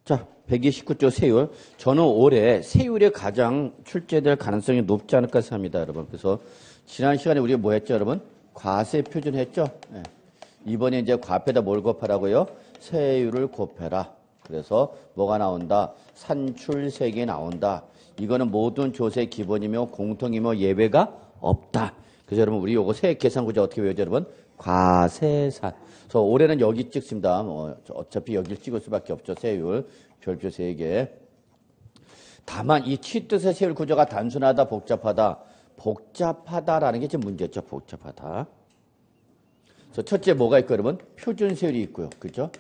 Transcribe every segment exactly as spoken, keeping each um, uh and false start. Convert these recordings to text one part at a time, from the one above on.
자, 백이십구 조 세율. 저는 올해 세율이 가장 출제될 가능성이 높지 않을까 생각합니다, 여러분. 그래서 지난 시간에 우리가 뭐 했죠, 여러분? 과세 표준 했죠? 네. 이번에 이제 과표에다 뭘 곱하라고요? 세율을 곱해라. 그래서 뭐가 나온다? 산출세액이 나온다. 이거는 모든 조세 기본이며 공통이며 예외가 없다. 그래서 여러분 우리 요거 세액 계산 구조 어떻게 외우죠, 여러분? 과세산. 그래서 올해는 여기 찍습니다. 뭐 어차피 여기를 찍을 수밖에 없죠. 세율, 별표 세 개. 다만 이 취득세 세율 구조가 단순하다, 복잡하다. 복잡하다라는 게 지금 문제죠. 복잡하다. 그래서 첫째 뭐가 있고, 여러분? 표준 세율이 있고요. 그죠?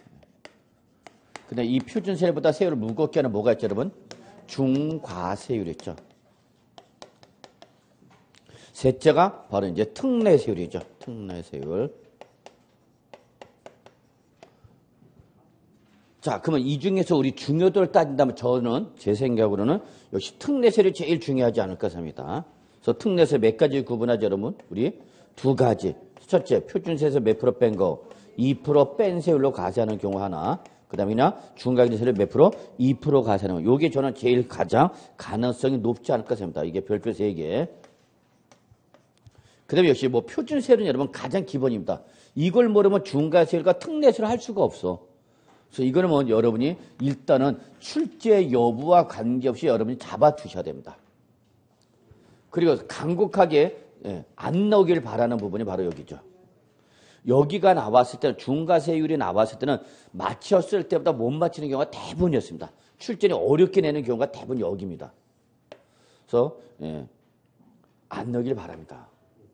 근데 이 표준 세율보다 세율을 무겁게 하는 뭐가 있죠, 여러분? 중과세율이 있죠. 셋째가 바로 이제 특례세율이죠. 특례세율. 자, 그러면 이 중에서 우리 중요도를 따진다면 저는 제 생각으로는 역시 특례세율이 제일 중요하지 않을까 합니다. 그래서 특례세 몇 가지 구분하죠, 여러분? 우리 두 가지. 첫째, 표준세에서 몇 프로 뺀 거, 이 퍼센트 뺀 세율로 과세하는 경우 하나. 그 다음에 그냥 중과세율 몇 프로? 이 퍼센트 과세하는 거. 요게 저는 제일 가장 가능성이 높지 않을까 생각합니다. 이게 별표 세 개. 그 다음에 역시 뭐 표준세율은 여러분 가장 기본입니다. 이걸 모르면 중과세율과 특례세율을 할 수가 없어. 그래서 이거는 뭐 여러분이 일단은 출제 여부와 관계없이 여러분이 잡아두셔야 됩니다. 그리고 간곡하게 예, 안 나오길 바라는 부분이 바로 여기죠. 여기가 나왔을 때는 중과세율이 나왔을 때는 맞췄을 때보다 못 맞히는 경우가 대부분이었습니다. 출제를 어렵게 내는 경우가 대부분 여기입니다. 그래서 예, 안 나오길 바랍니다.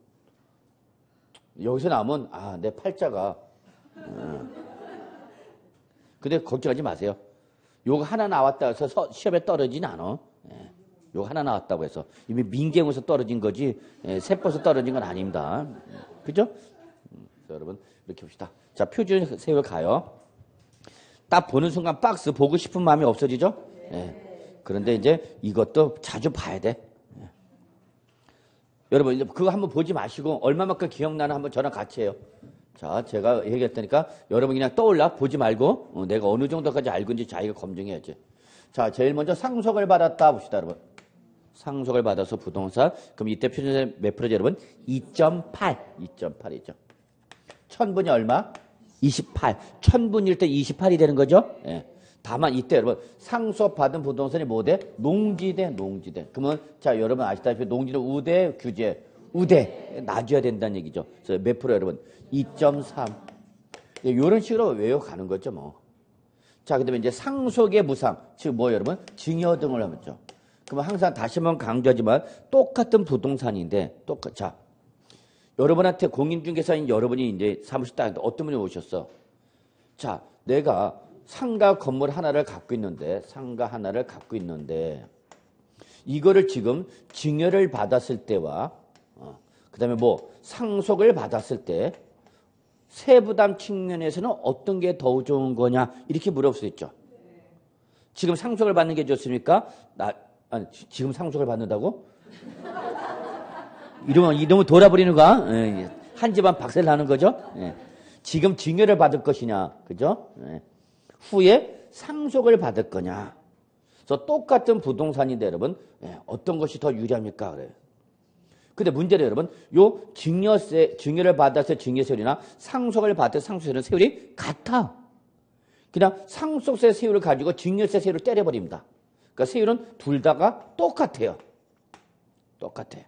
여기서 나오면 아, 내 팔자가 음. 근데 걱정하지 마세요. 요거 하나 나왔다 해서 서, 시험에 떨어지진 않아. 예, 요거 하나 나왔다고 해서 이미 민경에서 떨어진 거지 예, 세포에서 떨어진 건 아닙니다. 그죠? 음, 여러분 이렇게 봅시다. 자, 표준 세율 가요. 딱 보는 순간 박스 보고 싶은 마음이 없어지죠? 예. 그런데 이제 이것도 자주 봐야 돼. 예. 여러분 그거 한번 보지 마시고 얼마만큼 기억나나 한번 저랑 같이 해요. 자, 제가 얘기했다니까 여러분 그냥 떠올라 보지 말고 어, 내가 어느 정도까지 알고 있는지 자기가 검증해야지. 자, 제일 먼저 상속을 받았다 봅시다, 여러분. 상속을 받아서 부동산. 그럼 이때 표준세 몇 프로죠, 여러분? 이 점 팔. 이 점 팔이죠. 천분이 얼마? 이십팔. 천분일 때 이십팔이 되는 거죠? 예. 다만 이때 여러분 상속받은 부동산이 뭐 돼? 농지대, 농지대. 그러면 자, 여러분 아시다시피 농지대 우대, 규제. 우대 놔줘야 된다는 얘기죠. 그래서 몇 프로 여러분? 이 점 삼. 이런 식으로 외워가는 거죠, 뭐. 자, 그 다음에 이제 상속의 무상. 즉, 뭐, 여러분? 증여 등을 하죠. 그러면 항상 다시 한번 강조하지만 똑같은 부동산인데, 똑같, 자. 여러분한테 공인중개사인 여러분이 이제 사무실 딱 어떤 분이 오셨어? 자, 내가 상가 건물 하나를 갖고 있는데, 상가 하나를 갖고 있는데, 이거를 지금 증여를 받았을 때와, 어, 그 다음에 뭐, 상속을 받았을 때, 세부담 측면에서는 어떤 게 더 좋은 거냐 이렇게 물어볼 수 있죠. 지금 상속을 받는 게 좋습니까? 나 아니, 지금 상속을 받는다고? 이러면 이러면 돌아버리는 거야? 예, 한 집안 박살 나는 거죠. 예. 지금 증여를 받을 것이냐, 그죠? 예. 후에 상속을 받을 거냐. 그래서 똑같은 부동산인데 여러분 예, 어떤 것이 더 유리합니까? 그래요. 근데 문제는 여러분, 요 증여세, 증여를 받아서 증여세율이나 상속을 받아서 상속세율은 세율이 같아. 그냥 상속세 세율을 가지고 증여세 세율을 때려버립니다. 그러니까 세율은 둘 다가 똑같아요. 똑같아요.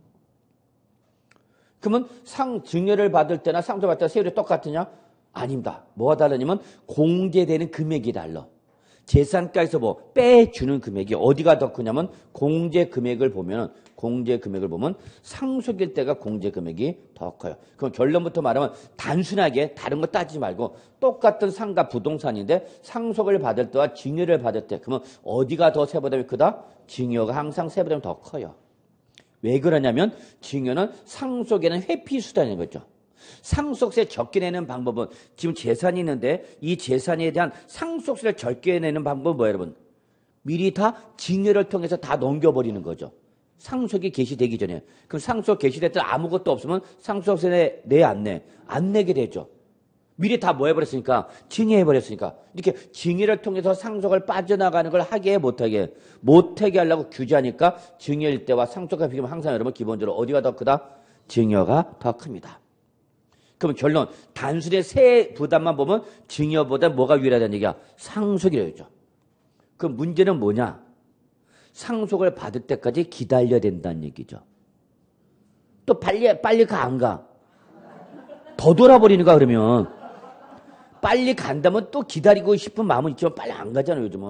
그러면 상, 증여를 받을 때나 상속을 받을 때 세율이 똑같으냐? 아닙니다. 뭐가 다르냐면 공제되는 금액이 달라. 재산가에서 뭐 빼주는 금액이 어디가 더 크냐면 공제 금액을 보면 공제 금액을 보면 상속일 때가 공제 금액이 더 커요. 그럼 결론부터 말하면 단순하게 다른 거 따지지 말고 똑같은 상가 부동산인데 상속을 받을 때와 증여를 받을 때 그러면 어디가 더 세부담이 크다? 증여가 항상 세부담이 더 커요. 왜 그러냐면 증여는 상속에는 회피 수단인 거죠. 상속세 적게 내는 방법은 지금 재산이 있는데 이 재산에 대한 상속세를 적게 내는 방법은 뭐예요, 여러분? 미리 다 증여를 통해서 다 넘겨버리는 거죠. 상속이 개시되기 전에. 그럼 상속 개시될 때 아무것도 없으면 상속세 내, 내 안 내? 안 내게 되죠. 미리 다 뭐 해버렸으니까? 증여해버렸으니까. 이렇게 증여를 통해서 상속을 빠져나가는 걸 하게 못하게, 못하게 하려고 규제하니까 증여일 때와 상속과 비교하면 항상 여러분 기본적으로 어디가 더 크다? 증여가 더 큽니다. 그럼 결론, 단순히 세 부담만 보면 증여보다 뭐가 유리하다는 얘기야? 상속이라죠. 그럼 문제는 뭐냐? 상속을 받을 때까지 기다려야 된다는 얘기죠. 또 빨리, 빨리 가, 안 가? 더 돌아버리는 거야, 그러면. 빨리 간다면 또 기다리고 싶은 마음은 있지만 빨리 안 가잖아, 요즘은.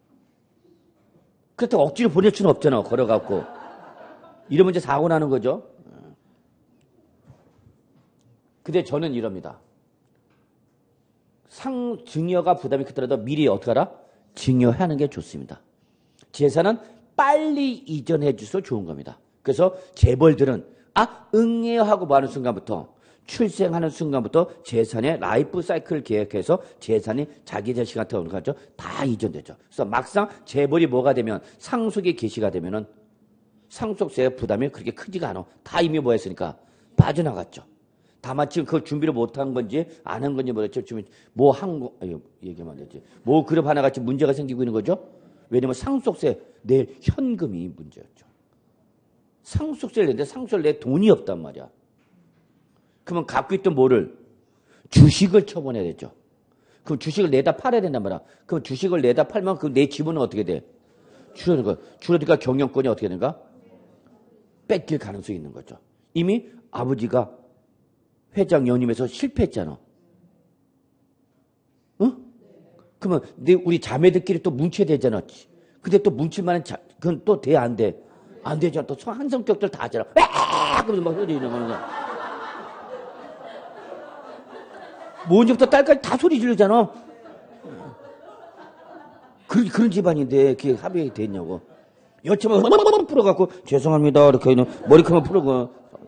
그렇다고 억지로 보낼 수는 없잖아, 걸어갖고. 이러면 이제 사고 나는 거죠. 근데 저는 이럽니다. 상, 증여가 부담이 크더라도 미리 어떻게 하라? 증여하는 게 좋습니다. 재산은 빨리 이전해 줄수록 좋은 겁니다. 그래서 재벌들은 아, 응해요 하고 뭐 하는 순간부터 출생하는 순간부터 재산의 라이프 사이클을 계획해서 재산이 자기 자식한테 오는 거죠. 다 이전되죠. 그래서 막상 재벌이 뭐가 되면 상속이 개시가 되면은 상속세의 부담이 그렇게 크지가 않아. 다 이미 뭐 했으니까 빠져나갔죠. 다만 지금 그걸 준비를 못한 건지 안 한 건지 모르겠죠. 지금 뭐 한 거, 아유, 얘기하면 안 되지. 뭐 그룹 하나같이 문제가 생기고 있는 거죠. 왜냐면 상속세 낼 현금이 문제였죠. 상속세를 내는데 상속세를 낼 돈이 없단 말이야. 그러면 갖고 있던 뭐를? 주식을 처분해야 되죠. 그럼 주식을 내다 팔아야 된단 말이야. 그럼 주식을 내다 팔면 그 내 지분은 어떻게 돼? 줄어든 거. 줄어드니까 경영권이 어떻게 되는가? 뺏길 가능성이 있는 거죠. 이미 아버지가 회장 연임에서 실패했잖아. 응? 그러면 내 우리 자매들끼리 또 뭉쳐야 되잖아. 근데 또 뭉칠 만한 자, 그건 또 돼, 안 돼? 안 되잖아. 또 한 성격들 다 하잖아. 와! 그러면서 막 소리 지르는 거야. 모은집부터 딸까지 다 소리 지르잖아. 그런, 그런 집안인데 그게 합의가 됐냐고. 여차만 풀어갖고 죄송합니다. 이렇게 있는 머리카락 풀고.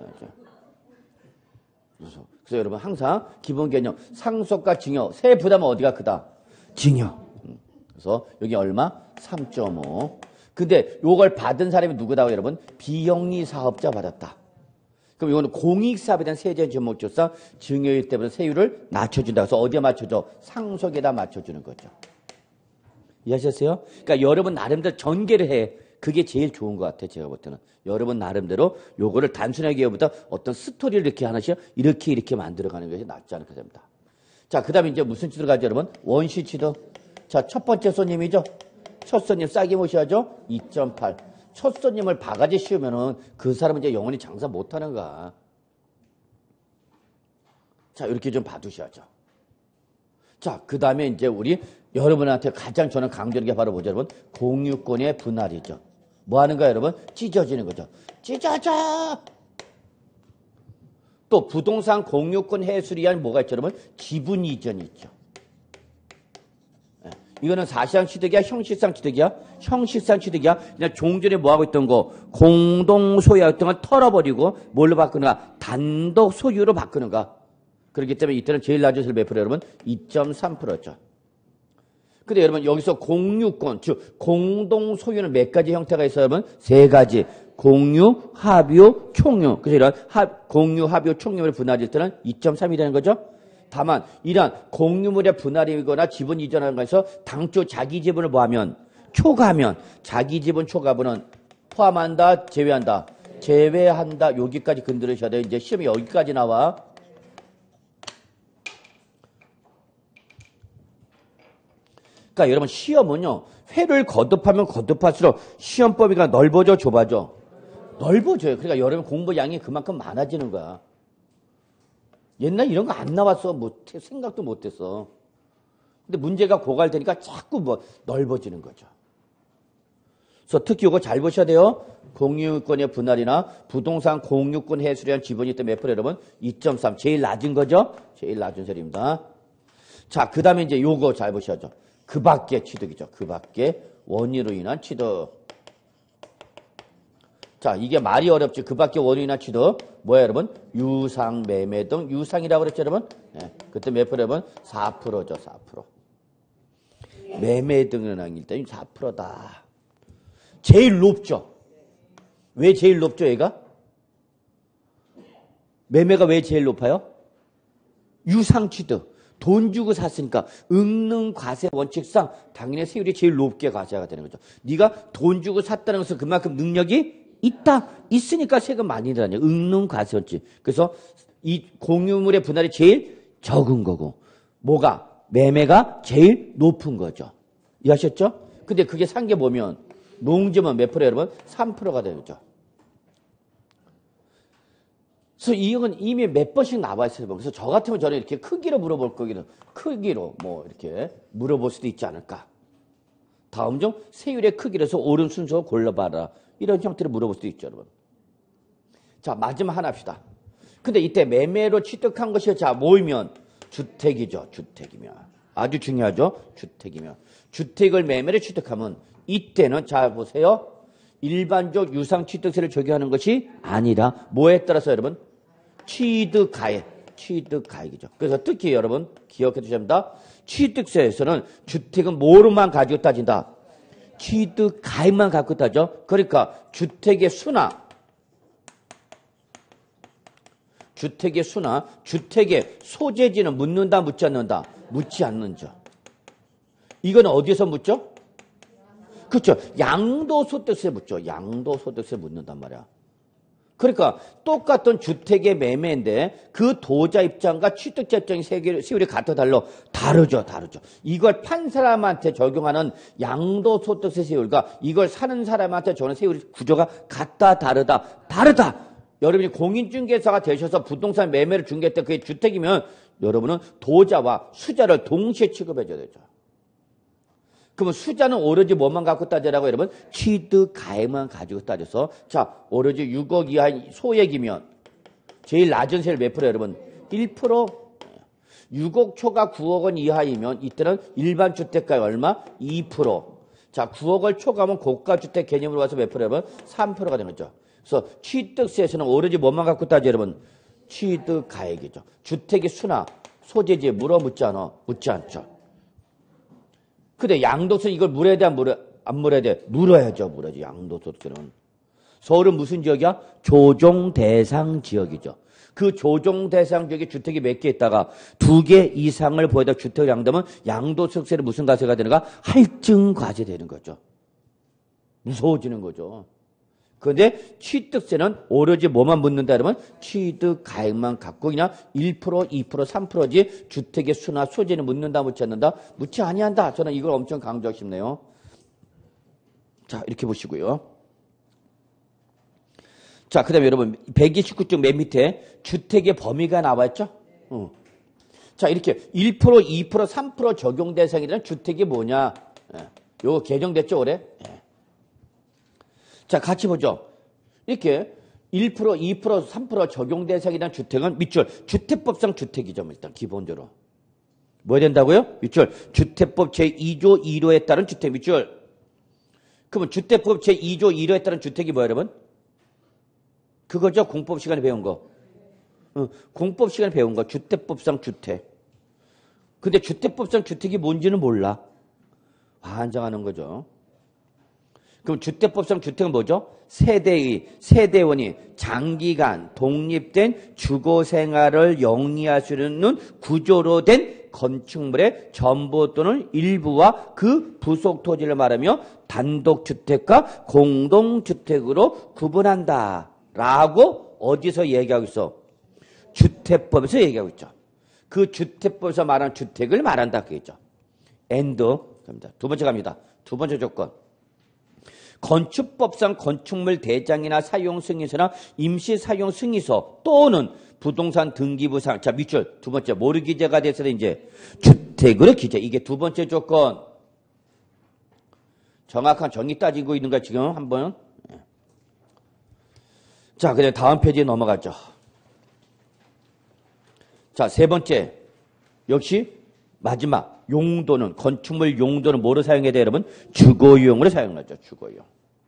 그래서, 그래서 여러분 항상 기본 개념 상속과 증여 세 부담은 어디가 크다? 증여. 그래서 여기 얼마? 삼 점 오. 근데 요걸 받은 사람이 누구다 여러분? 비영리 사업자 받았다. 그럼 이거는 공익사업에 대한 세제 전목조사 증여일 때보다 세율을 낮춰준다. 그래서 어디에 맞춰줘? 상속에다 맞춰주는 거죠. 이해하셨어요? 그러니까 여러분 나름대로 전개를 해. 그게 제일 좋은 것 같아요. 제가 볼 때는. 여러분 나름대로 요거를 단순하게 보다 어떤 스토리를 이렇게 하나씩 이렇게 이렇게 만들어가는 것이 낫지 않을까 됩니다. 자, 그 다음에 이제 무슨 치도 가죠, 여러분? 원시 치도. 자, 첫 번째 손님이죠. 첫 손님 싸게 모셔야죠. 이 점 팔. 첫 손님을 바가지 씌우면은 그 사람은 이제 영원히 장사 못하는 거야. 자, 이렇게 좀 봐두셔야죠. 자, 그 다음에 이제 우리 여러분한테 가장 저는 강조하는 게 바로 뭐죠, 여러분? 공유권의 분할이죠. 뭐 하는 거야, 여러분? 찢어지는 거죠. 찢어져! 또 부동산 공유권 해수를 위한 뭐가 있죠, 여러분? 지분 이전이 있죠. 이거는 사실상 취득이야? 형식상 취득이야? 형식상 취득이야? 그냥 종전에 뭐 하고 있던 거? 공동 소유였던 걸 털어버리고 뭘로 바꾸는가? 단독 소유로 바꾸는가? 그렇기 때문에 이때는 제일 낮은 세율 몇 프로 여러분? 이 점 삼 퍼센트였죠. 근데 여러분 여기서 공유권, 즉 공동 소유는 몇 가지 형태가 있어요, 여러분? 세 가지. 공유, 합유, 총유. 그래서 이런 합, 공유, 합유, 총유를 분할일 때는 이 점 삼이라는 거죠. 다만 이러한 공유물의 분할이거나 지분 이전하는 것에서 당초 자기 지분을 뭐하면 초과하면 자기 지분 초과분은 포함한다, 제외한다, 제외한다. 여기까지 건드리셔야 돼요. 이제 시험이 여기까지 나와. 그러니까 여러분 시험은요 회를 거듭하면 거듭할수록 시험 범위가 넓어져 좁아져? 넓어져요. 그러니까 여러분 공부 양이 그만큼 많아지는 거야. 옛날 이런 거 안 나왔어. 못 생각도 못했어. 근데 문제가 고갈되니까 자꾸 뭐 넓어지는 거죠. 그래서 특히 이거 잘 보셔야 돼요. 공유권의 분할이나 부동산 공유권 해수에 대한 지분이 있던 몇 프로 여러분? 이 점 삼. 제일 낮은 거죠? 제일 낮은 세율입니다. 자, 그 다음에 이제 요거 잘 보셔야죠. 그 밖에 취득이죠. 그 밖에 원인으로 인한 취득. 자, 이게 말이 어렵죠. 그 밖에 원인으로 인한 취득. 뭐야, 여러분? 유상, 매매 등 유상이라고 그랬죠, 여러분? 네. 그때 몇 프로, 여러분? 사 퍼센트죠, 사 퍼센트. 매매 등은 일단 사 퍼센트다. 제일 높죠? 왜 제일 높죠, 얘가? 매매가 왜 제일 높아요? 유상 취득. 돈 주고 샀으니까 응능 과세 원칙상 당연히 세율이 제일 높게 과세가 되는 거죠. 네가 돈 주고 샀다는 것은 그만큼 능력이 있다. 있으니까 세금 많이 내라냐. 응능 과세 원칙. 그래서 이 공유물의 분할이 제일 적은 거고 뭐가? 매매가 제일 높은 거죠. 이해하셨죠? 근데 그게 산 게 뭐면 농지면 몇 프로 여러분? 삼 퍼센트가 되죠. 그래서 이건 이미 몇 번씩 나와 있어요. 그래서 저 같으면 저는 이렇게 크기로 물어볼 거기는 크기로 뭐 이렇게 물어볼 수도 있지 않을까. 다음 중 세율의 크기로서 옳은 순서 골라봐라. 이런 형태로 물어볼 수도 있죠, 여러분. 자, 마지막 하나 합시다. 근데 이때 매매로 취득한 것이 자 모이면 주택이죠. 주택이면. 아주 중요하죠. 주택이면. 주택을 매매로 취득하면 이때는 자 보세요. 일반적 유상취득세를 적용하는 것이 아니라 뭐에 따라서 여러분? 취득가액. 취득가액이죠. 그래서 특히 여러분 기억해 주셔야 합니다. 취득세에서는 주택은 뭐로만 가지고 따진다? 취득가액만 갖고 따져. 그러니까 주택의 수나 주택의 수나 주택의 소재지는 묻는다 묻지 않는다? 묻지 않는죠. 이건 어디에서 묻죠? 그렇죠. 양도소득세 묻죠. 양도소득세 묻는단 말이야. 그러니까 똑같은 주택의 매매인데 그 도자 입장과 취득자 입장의 세율이 같아 달라. 다르죠. 다르죠. 이걸 판 사람한테 적용하는 양도소득세 세율과 이걸 사는 사람한테 적용하는 세율 구조가 같다 다르다. 다르다. 여러분이 공인중개사가 되셔서 부동산 매매를 중개할 때 그게 주택이면 여러분은 도자와 수자를 동시에 취급해줘야 되죠. 그러면 수자는 오로지 뭐만 갖고 따지라고 여러분? 취득가액만 가지고 따져서 자 오로지 육억 이하 소액이면 제일 낮은 세율 몇 프로 여러분? 일 퍼센트. 육억 초과 구억 원 이하이면 이때는 일반 주택가액 얼마? 이 퍼센트. 자 구억 원 초과하면 고가주택 개념으로 와서 몇 프로 여러분? 삼 퍼센트가 되는 거죠. 그래서 취득세에서는 오로지 뭐만 갖고 따져 여러분? 취득가액이죠. 주택의 수나 소재지에 물어 묻지 않아? 묻지 않죠. 근데 양도세 이걸 물어야 돼, 안 물어, 안 물어야 돼? 물어야죠, 물어야죠. 양도소득세는. 서울은 무슨 지역이야? 조정 대상 지역이죠. 그 조정 대상 지역에 주택이 몇 개 있다가 두 개 이상을 보여다 주택을 양도하면 양도소득세는 무슨 과세가 되는가? 할증 과세 되는 거죠. 무서워지는 거죠. 그런데 취득세는 오로지 뭐만 묻는다 그러면 취득가액만 갖고 그냥 일 퍼센트, 이 퍼센트, 삼 퍼센트지 주택의 수나 소재는 묻는다 묻지 않는다? 묻지 아니한다. 저는 이걸 엄청 강조하고 싶네요. 자 이렇게 보시고요. 자 그 다음에 여러분 백이십구 쪽 맨 밑에 주택의 범위가 나와 있죠? 어. 자 이렇게 일 퍼센트, 이 퍼센트, 삼 퍼센트 적용 대상이라는 주택이 뭐냐? 예. 요거 개정됐죠 올해? 예. 자, 같이 보죠. 이렇게 일 퍼센트, 이 퍼센트, 삼 퍼센트 적용 대상이라는 주택은 밑줄 주택법상 주택이죠. 일단 기본적으로. 뭐 된다고요? 밑줄 주택법 제이 조 일 호에 따른 주택 밑줄. 그러면 주택법 제이 조 일 호에 따른 주택이 뭐예요, 여러분? 그거죠. 공법 시간에 배운 거. 어, 공법 시간에 배운 거. 주택법상 주택. 근데 주택법상 주택이 뭔지는 몰라. 환장하는 거죠. 그럼 주택법상 주택은 뭐죠? 세대의, 세대원이 장기간 독립된 주거 생활을 영위할 수 있는 구조로 된 건축물의 전부 또는 일부와 그 부속 토지를 말하며 단독주택과 공동주택으로 구분한다. 라고 어디서 얘기하고 있어? 주택법에서 얘기하고 있죠. 그 주택법에서 말하는 주택을 말한다. 그겠죠. 엔드. 갑니다. 두 번째 갑니다. 두 번째 조건. 건축법상 건축물 대장이나 사용 승인서나 임시 사용 승인서 또는 부동산 등기부상 자 밑줄 두 번째 뭐로 기재가 돼서 이제 주택으로 기재. 이게 두 번째 조건. 정확한 정의 따지고 있는가 지금 한번. 자, 그냥 다음 페이지에 넘어가죠. 자, 세 번째 역시 마지막 용도는 건축물 용도는 뭐로 사용해야 돼요, 여러분? 주거용으로 사용하죠. 주거용.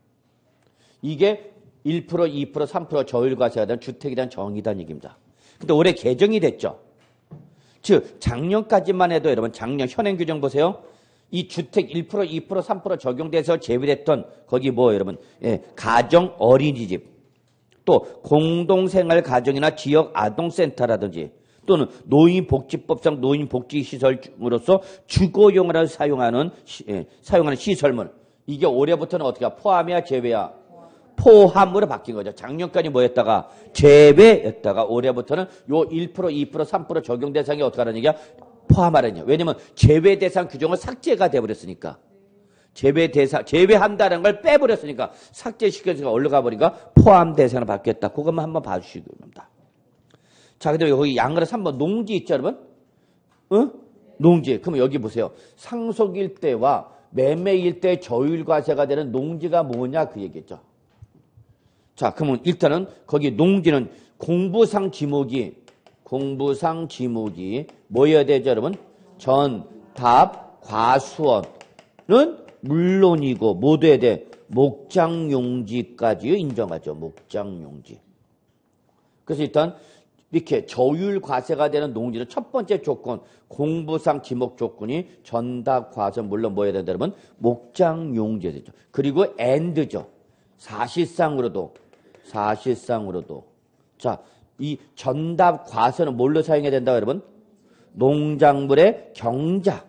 이게 일 퍼센트, 이 퍼센트, 삼 퍼센트 저율과세가 된 주택에 대한 정의라는 얘기입니다. 근데 올해 개정이 됐죠. 즉 작년까지만 해도 여러분 작년 현행 규정 보세요. 이 주택 일 퍼센트, 이 퍼센트, 삼 퍼센트 적용돼서 제외됐던 거기 뭐 여러분 예, 가정 어린이집 또 공동생활 가정이나 지역 아동센터라든지 또는 노인복지법상 노인복지시설으로서 주거용으로 사용하는, 시, 예, 사용하는 시설물. 이게 올해부터는 어떻게 포함이야 제외야? 포함으로 바뀐 거죠. 작년까지 뭐였다가 제외였다가 올해부터는 요 일 퍼센트, 이 퍼센트, 삼 퍼센트 적용 대상이 어떻게 하는 얘기야? 포함하라는 얘기야. 왜냐면 제외 대상 규정은 삭제가 돼버렸으니까. 제외 대상, 제외한다는 걸 빼버렸으니까 삭제시켜서 올라가 버리니까 포함 대상으로 바뀌었다. 그것만 한번 봐주시기 바랍니다. 자, 근데 거기 양가로 삼 번 농지 있죠, 여러분? 응? 농지. 그러면 여기 보세요. 상속일대와 매매일대 저율과세가 되는 농지가 뭐냐 그 얘기죠. 자, 그러면 일단은 거기 농지는 공부상 지목이 공부상 지목이 뭐여야 되죠, 여러분? 전, 답, 과수원은 물론이고 뭐 돼야 돼? 목장용지까지 인정하죠. 목장용지. 그래서 일단 이렇게 저율과세가 되는 농지는 첫 번째 조건, 공부상 지목 조건이 전답, 과수원 물론 뭐 해야 된다, 여러분? 목장용지가 되죠. 그리고 and죠. 사실상으로도 사실상으로도 자, 이 전답 과서는 뭘로 사용해야 된다, 여러분? 농작물의 경작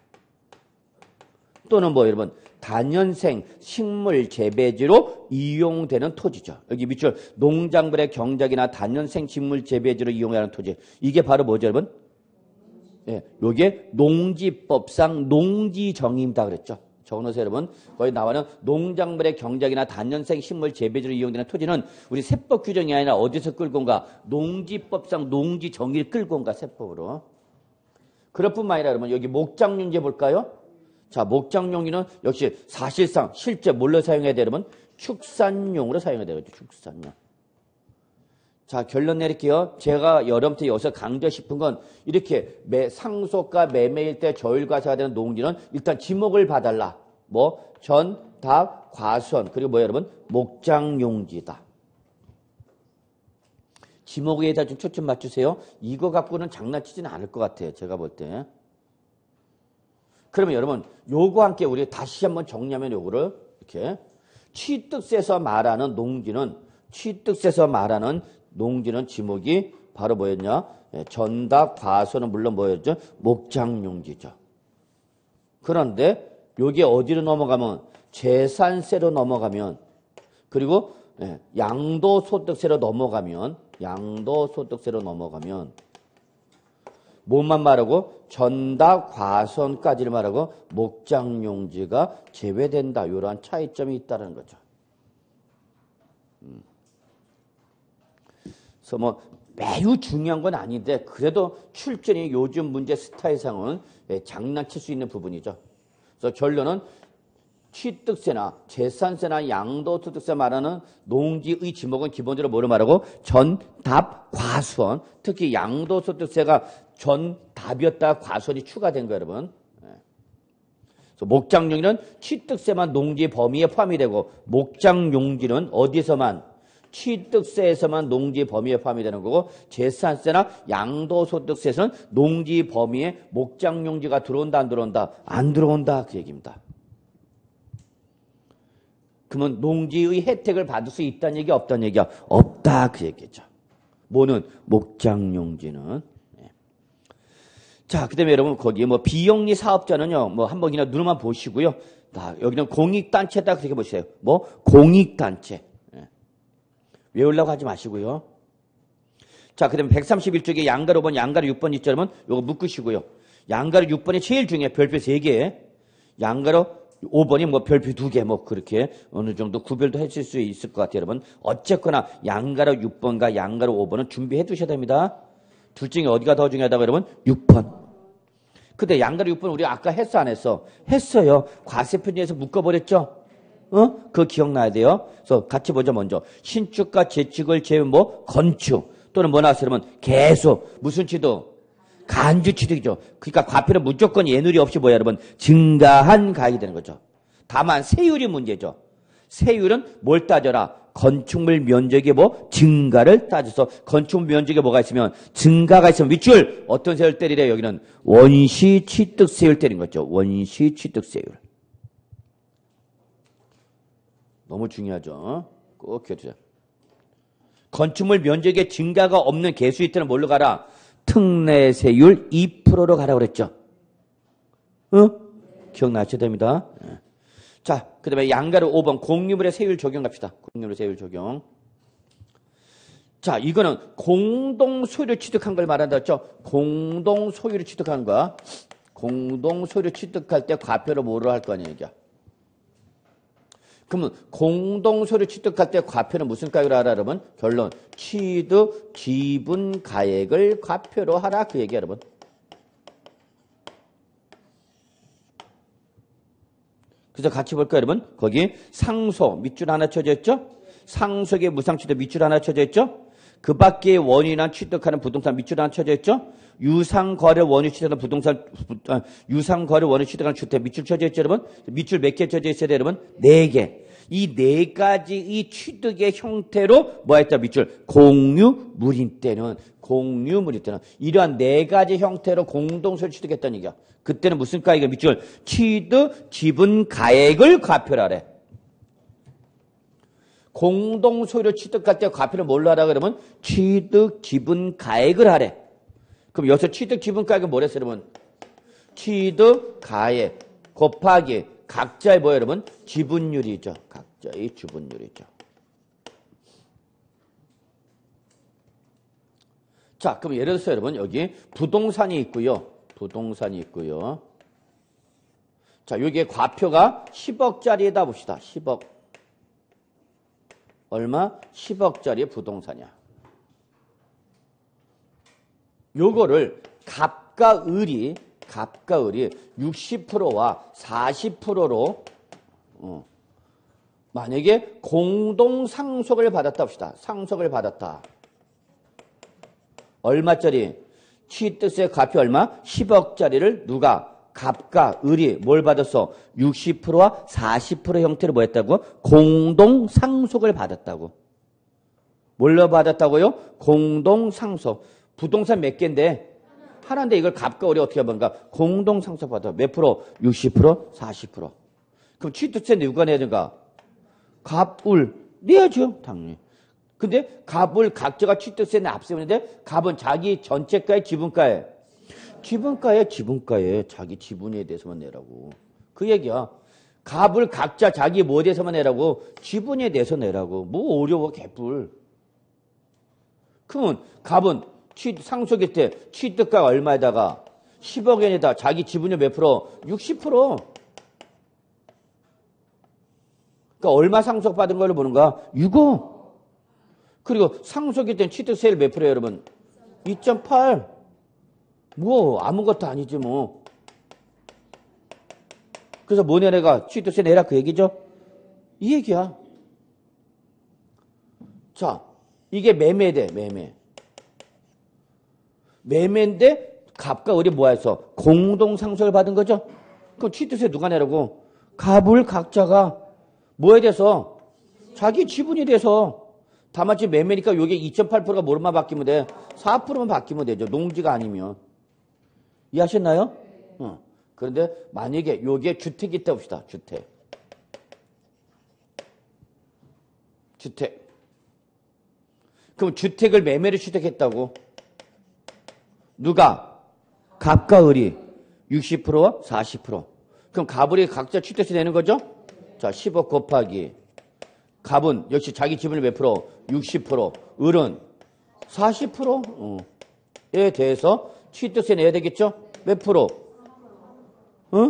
또는 뭐 여러분 단연생 식물 재배지로 이용되는 토지죠. 여기 밑줄 농작물의 경작이나 단연생 식물 재배지로 이용하는 토지. 이게 바로 뭐죠, 여러분? 예, 요게 농지법상 농지정의입니다 그랬죠. 적어놓으세요, 여러분. 거기 나와는 농작물의 경작이나 단연생 식물 재배지로 이용되는 토지는 우리 세법 규정이 아니라 어디서 끌고 온가? 농지법상 농지 정의를 끌고 온가, 세법으로. 그럴 뿐만 아니라 여러분, 여기 목장용지 볼까요? 자, 목장용지는 역시 사실상 실제 뭘로 사용해야 돼요, 여러분? 축산용으로 사용해야 돼요. 축산용. 자, 결론 내릴게요. 제가 여러분한테 여기서 강조 싶은 건 이렇게 매, 상속과 매매일 때 저율과세가 되는 농지는 일단 지목을 봐달라. 뭐 전, 답, 과수원 그리고 뭐 여러분? 목장용지다. 지목에다 좀 초점 맞추세요. 이거 갖고는 장난치지는 않을 것 같아요. 제가 볼 때. 그러면 여러분 요거 함께 우리 다시 한번 정리하면 요거를 이렇게 취득세에서 말하는 농지는 취득세에서 말하는 농지는 지목이 바로 뭐였냐? 전답, 과수는 물론 뭐였죠? 목장용지죠. 그런데 여기 어디로 넘어가면 재산세로 넘어가면 그리고 양도소득세로 넘어가면 양도소득세로 넘어가면 뭐만 말하고 전답, 과수까지를 말하고 목장용지가 제외된다. 이러한 차이점이 있다는 거죠. 음. 그래서 뭐 매우 중요한 건 아닌데 그래도 출전이 요즘 문제 스타일상은 장난칠 수 있는 부분이죠. 그래서 결론은 취득세나 재산세나 양도소득세 말하는 농지의 지목은 기본적으로 뭐로 말하고 전, 답, 과수원. 특히 양도소득세가 전, 답이었다 과수원이 추가된 거예요, 여러분. 그래서 목장용지는 취득세만 농지 범위에 포함이 되고 목장용지는 어디서만 취득세에서만 농지 범위에 포함이 되는 거고 재산세나 양도소득세에서는 농지 범위에 목장용지가 들어온다 안 들어온다? 안 들어온다 그 얘기입니다. 그러면 농지의 혜택을 받을 수 있다는 얘기야 없다는 얘기야? 없다 그 얘기죠. 뭐는? 목장용지는. 네. 자, 그 다음에 여러분 거기에 뭐 비영리 사업자는요 뭐 한 번이나 눈만 보시고요. 자, 여기는 공익단체다 그렇게 보세요. 뭐? 공익단체. 외우려고 하지 마시고요. 자, 그 다음에 백삼십일 쪽에 양가로 오 번, 양가로 육 번 있죠, 여러분? 요거 묶으시고요. 양가로 육 번이 제일 중요해. 별표 세 개. 양가로 오 번이 뭐 별표 두 개, 뭐 그렇게 어느 정도 구별도 하실 수 있을 것 같아요, 여러분. 어쨌거나 양가로 육 번과 양가로 오 번은 준비해 두셔야 됩니다. 둘 중에 어디가 더 중요하다고, 여러분? 육 번. 근데 양가로 육 번 우리 아까 했어, 안 했어? 했어요. 과세편지에서 묶어버렸죠? 어? 그거 기억나야 돼요. 그래서 같이 보자, 먼저. 신축과 재축을 제외한 뭐? 건축. 또는 뭐 나왔어요? 그러면 개수. 무슨 취득? 간주 취득이죠. 그러니까 과표는 무조건 예누리 없이 뭐야, 여러분? 증가한 가액이 되는 거죠. 다만 세율이 문제죠. 세율은 뭘 따져라? 건축물 면적의 뭐? 증가를 따져서 건축물 면적에 뭐가 있으면 증가가 있으면 밑줄 어떤 세율 때리래? 여기는 원시 취득세율 때린 거죠. 원시 취득세율. 너무 중요하죠. 꼭 기억해주세요. 건축물 면적의 증가가 없는 개수 이때는 뭘로 가라? 특례세율 이 퍼센트로 가라고 그랬죠. 어? 기억나셔야 됩니다. 자, 그 다음에 양가로 오 번 공유물의 세율 적용합시다. 공유물의 세율 적용. 자, 이거는 공동소유를 취득한 걸 말한다 했죠. 공동소유를 취득한 거야. 공동소유를 취득할 때 과표로 뭐로 할 거 아니야, 이게. 그러면 공동소유를 취득할 때 과표는 무슨 가액으로 하라 그러면 결론 취득 지분 가액을 과표로 하라 그 얘기야, 여러분. 그래서 같이 볼까요, 여러분? 거기 상속 밑줄 하나 쳐져 있죠? 상속의 무상취득 밑줄 하나 쳐져 있죠? 그 밖에 원인한 취득하는 부동산 밑줄 하나 쳐져 있죠? 유상거래 원유 취득하는 부동산, 아, 유상거래 원유 취득하는 주택 밑줄 쳐져 있죠, 여러분? 밑줄 몇 개 쳐져 있어야 돼요, 여러분? 네 개. 이 네 가지의 취득의 형태로 뭐 했다, 밑줄? 공유물인 때는, 공유물인 때는, 이러한 네 가지 형태로 공동소유 취득했다는 얘기야. 그때는 무슨 가액이야, 밑줄? 취득 지분 가액을 과표를 하래. 공동소유를 취득할 때 과표를 뭘로 하라 그러면 취득 지분 가액을 하래. 그럼 여기서 취득 지분 가액은 뭐랬어요, 여러분? 취득 가액 곱하기 각자의 뭐예요, 여러분? 지분율이죠. 각자의 지분율이죠. 자, 그럼 예를 들어서 여러분 여기 부동산이 있고요. 부동산이 있고요. 자, 여기에 과표가 십억짜리에다 봅시다. 십억. 얼마? 십억짜리 부동산이야. 요거를 갑과 을이, 갑과 을이 육십 퍼센트와 사십 퍼센트로, 어, 만약에 공동 상속을 받았다 봅시다. 상속을 받았다. 얼마짜리? 취득세 과표 얼마? 십억짜리를 누가? 갑과 을이 뭘 받았어? 육십 퍼센트와 사십 퍼센트 형태로 뭐 했다고? 공동 상속을 받았다고. 뭘로 받았다고요? 공동 상속. 부동산 몇 개인데? 하나인데 이걸 갑과 을이 어떻게 하는가? 공동 상속 받아. 몇 프로? 육십 퍼센트, 사십 퍼센트. 그럼 취득세 누가 내야 되는가? 갑, 을 내야죠, 당연히. 근데 갑을 각자가 취득세는 앞세우는데 갑은 자기 전체가의 지분가에 지분가에 지분가에 자기 지분에 대해서만 내라고. 그 얘기야. 갑을 각자 자기 뭐에 대해서만 내라고? 지분에 대해서 내라고. 뭐 어려워 개뿔. 그러면 갑은 취, 상속일 때 취득가가 얼마에다가 십억 원에다 자기 지분율 몇 프로? 육십 퍼센트. 그러니까 얼마 상속받은 걸로 보는 거야? 육억. 그리고 상속일 때 취득세율 몇 프로예요, 여러분? 이 점 팔. 뭐 아무것도 아니지 뭐. 그래서 뭐냐 내가 취득세 내라 그 얘기죠? 이 얘기야. 자, 이게 매매돼, 매매. 매매인데 갑과 을이 뭐해서 공동 상속을 받은 거죠? 그럼 취득세 누가 내라고? 갑을 각자가 뭐에 대해서? 자기 지분이 돼서. 다만 지금 매매니까 이게 이 점 팔 퍼센트가 뭐로만 바뀌면 돼? 사 퍼센트만 바뀌면 되죠. 농지가 아니면. 이해하셨나요? 어. 그런데 만약에 요게 주택이 있다 봅시다. 주택. 주택. 그럼 주택을 매매를 취득했다고. 누가? 갑과 을이 육십 퍼센트와 사십 퍼센트. 그럼 갑을이 각자 취득세 내는 거죠? 자, 십억 곱하기. 갑은 역시 자기 지분을 몇 프로? 육십 퍼센트. 을은 사십 퍼센트에 대해서 취득세 내야 되겠죠? 몇 프로? 응?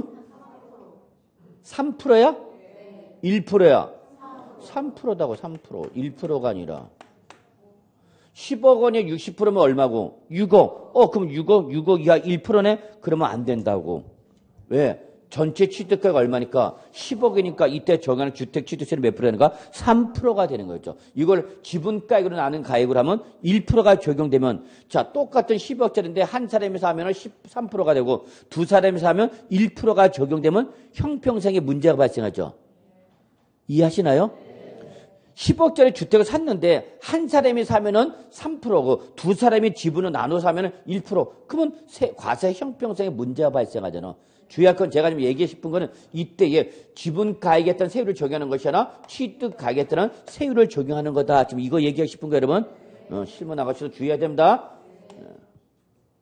삼 퍼센트야? 일 퍼센트야? 삼 퍼센트다고, 삼 퍼센트. 일 퍼센트가 아니라. 십억 원에 육십 퍼센트면 얼마고? 육억. 어, 그럼 육억, 육억 이하 일 퍼센트네? 그러면 안 된다고. 왜? 전체 취득가가 얼마니까? 십억이니까 이때 정하는 주택 취득세는 몇 프로인가? 삼 퍼센트가 되는 거죠. 이걸 지분가액으로 나눈 가액으로 하면 일 퍼센트가 적용되면, 자, 똑같은 십억짜리인데 한 사람이서 하면 십삼 퍼센트가 되고 두 사람이서 하면 일 퍼센트가 적용되면 형평성에 문제가 발생하죠. 이해하시나요? 십억짜리 주택을 샀는데 한 사람이 사면은 삼 퍼센트고 두 사람이 지분을 나눠 사면은 일 퍼센트. 그러면 과세 형평성에 문제가 발생하잖아. 주의할 건 제가 좀 얘기하고 싶은 거는 이때에 지분 가액에 따른 세율을 적용하는 것이 아니라 취득 가액에 따른 세율을 적용하는 거다. 지금 이거 얘기하고 싶은 거 여러분? 어, 실무 나가셔도 주의해야 됩니다.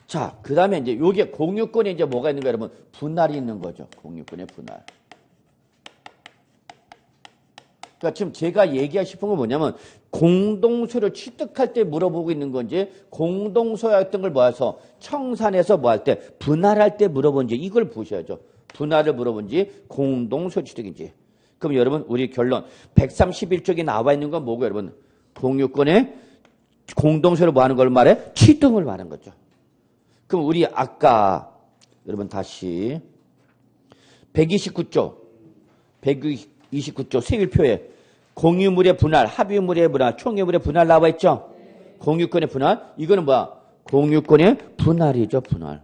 자, 그 다음에 이제 요게 공유권에 이제 뭐가 있는 거예요, 여러분? 분할이 있는 거죠. 공유권의 분할. 그러니까 지금 제가 얘기하고 싶은 건 뭐냐면 공동소유를 취득할 때 물어보고 있는 건지 공동소유했던 걸 모아서 청산해서 뭐 할 때 분할할 때 물어본지 이걸 보셔야죠. 분할을 물어본지 공동소유 취득인지. 그럼 여러분 우리 결론 백삼십일 쪽에 나와 있는 건 뭐고 여러분? 공유권에 공동소유를 뭐 하는 걸 말해? 취득을 말하는 거죠. 그럼 우리 아까 여러분 다시 백이십구 조 백이십구 조 세율표에 공유물의 분할, 합유물의 분할, 총유물의 분할 나와 있죠? 공유권의 분할. 이거는 뭐야? 공유권의 분할이죠, 분할.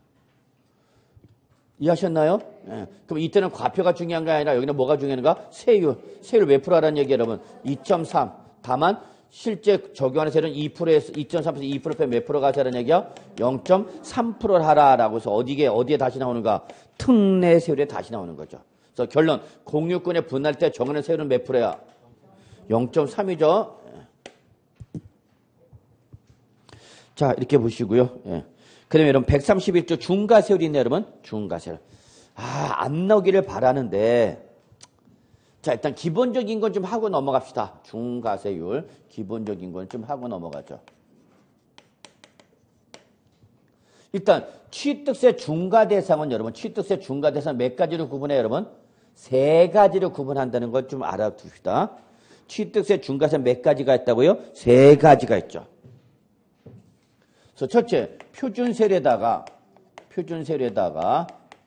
이해하셨나요? 네. 그럼 이때는 과표가 중요한 게 아니라 여기는 뭐가 중요한가? 세율. 세율 몇 프로 하라는 얘기 여러분? 이 점 삼. 다만 실제 적용하는 세율은 이 퍼센트에서 이 점 삼 퍼센트 이 퍼센트 빼면 몇 프로가 하자는 얘기야? 영 점 삼 퍼센트를 하라라고 해서 어디에 어디에 다시 나오는가? 특례 세율에 다시 나오는 거죠. 그래서 결론 공유권의 분할 때 정하는 세율은 몇 프로야? 영 점 삼이죠. 자, 이렇게 보시고요. 예. 그 다음에 여러분 백삼십일 조 중과세율이 있네요, 여러분. 중과세율. 아, 안 나오기를 바라는데 자, 일단 기본적인 건 좀 하고 넘어갑시다. 중과세율. 기본적인 건 좀 하고 넘어가죠. 일단 취득세 중과대상은 여러분 취득세 중과대상 몇 가지로 구분해요, 여러분? 세 가지로 구분한다는 걸 좀 알아둡시다. 취득세 중과세 몇 가지가 있다고요? 세 가지가 있죠. 그래서 첫째, 표준세율에다가 표준세율에다가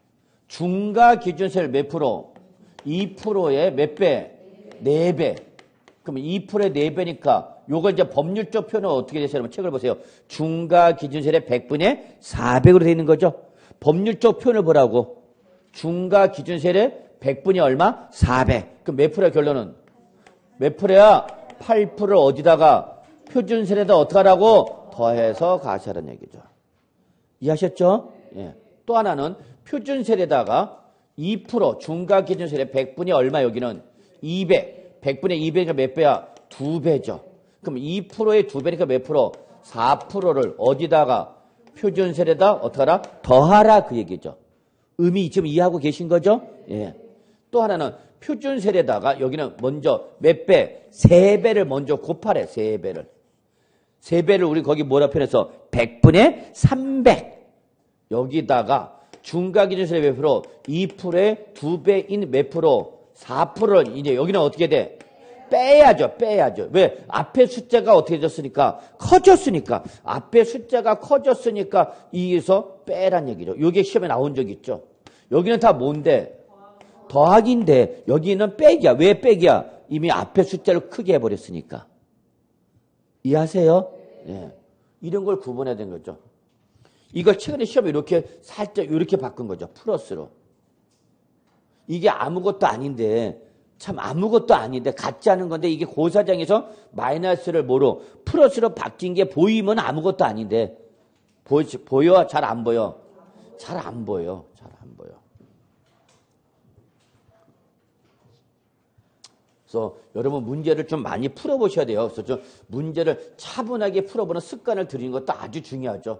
중과기준세율 몇 프로? 이 퍼센트의 몇 배? 네 배. 그러면 이 퍼센트의 네 배니까 요걸 이제 법률적 표현은 어떻게 되세요? 여러분 책을 보세요. 중과기준세율의 백분의 사백으로 되어 있는 거죠. 법률적 표현을 보라고. 중과기준세율의 백분이 얼마? 사백. 그럼 몇 프로야 결론은? 몇 프로야? 팔 퍼센트를 어디다가 표준세율에다 어떻게 하라고? 더해서 가시하라는 얘기죠. 이해하셨죠? 예. 또 하나는 표준세율에다가 이 퍼센트 중과기준세율의 백분이 얼마 여기는? 이백. 백분의 이백이니까 몇 배야? 두 배죠. 그럼 이 퍼센트의 두 배니까 몇 프로? 사 퍼센트를 어디다가 표준세율에다 어떻게 하라? 더하라 그 얘기죠. 의미 지금 이해하고 계신 거죠? 예. 또 하나는 표준세율에다가 여기는 먼저 몇 배? 세 배를 먼저 곱하래. 세 배를. 세 배를 우리 거기 뭐라 표현해서 백분의 삼백. 여기다가 중과기준세율 몇 프로? 이 퍼센트의 두 배인 몇 프로? 사 퍼센트를 이제 여기는 어떻게 돼? 빼야죠. 빼야죠. 왜? 앞에 숫자가 어떻게 졌으니까? 커졌으니까. 앞에 숫자가 커졌으니까 이에서 빼란 얘기죠. 이게 시험에 나온 적 있죠. 여기는 다 뭔데? 더하기인데 여기는 빼기야. 왜 빼기야? 이미 앞에 숫자를 크게 해버렸으니까. 이해하세요? 예. 이런 걸 구분해야 되는 거죠. 이걸 최근에 시험에 이렇게 살짝 이렇게 바꾼 거죠. 플러스로. 이게 아무것도 아닌데 참 아무것도 아닌데 같지 않은 건데 이게 고사장에서 마이너스를 뭐로 플러스로 바뀐 게 보이면 아무것도 아닌데 보, 보여? 잘 안 보여? 잘 안 보여. 잘 안 보여. 그래서 여러분 문제를 좀 많이 풀어보셔야 돼요. 그래서 좀 문제를 차분하게 풀어보는 습관을 들이는 것도 아주 중요하죠.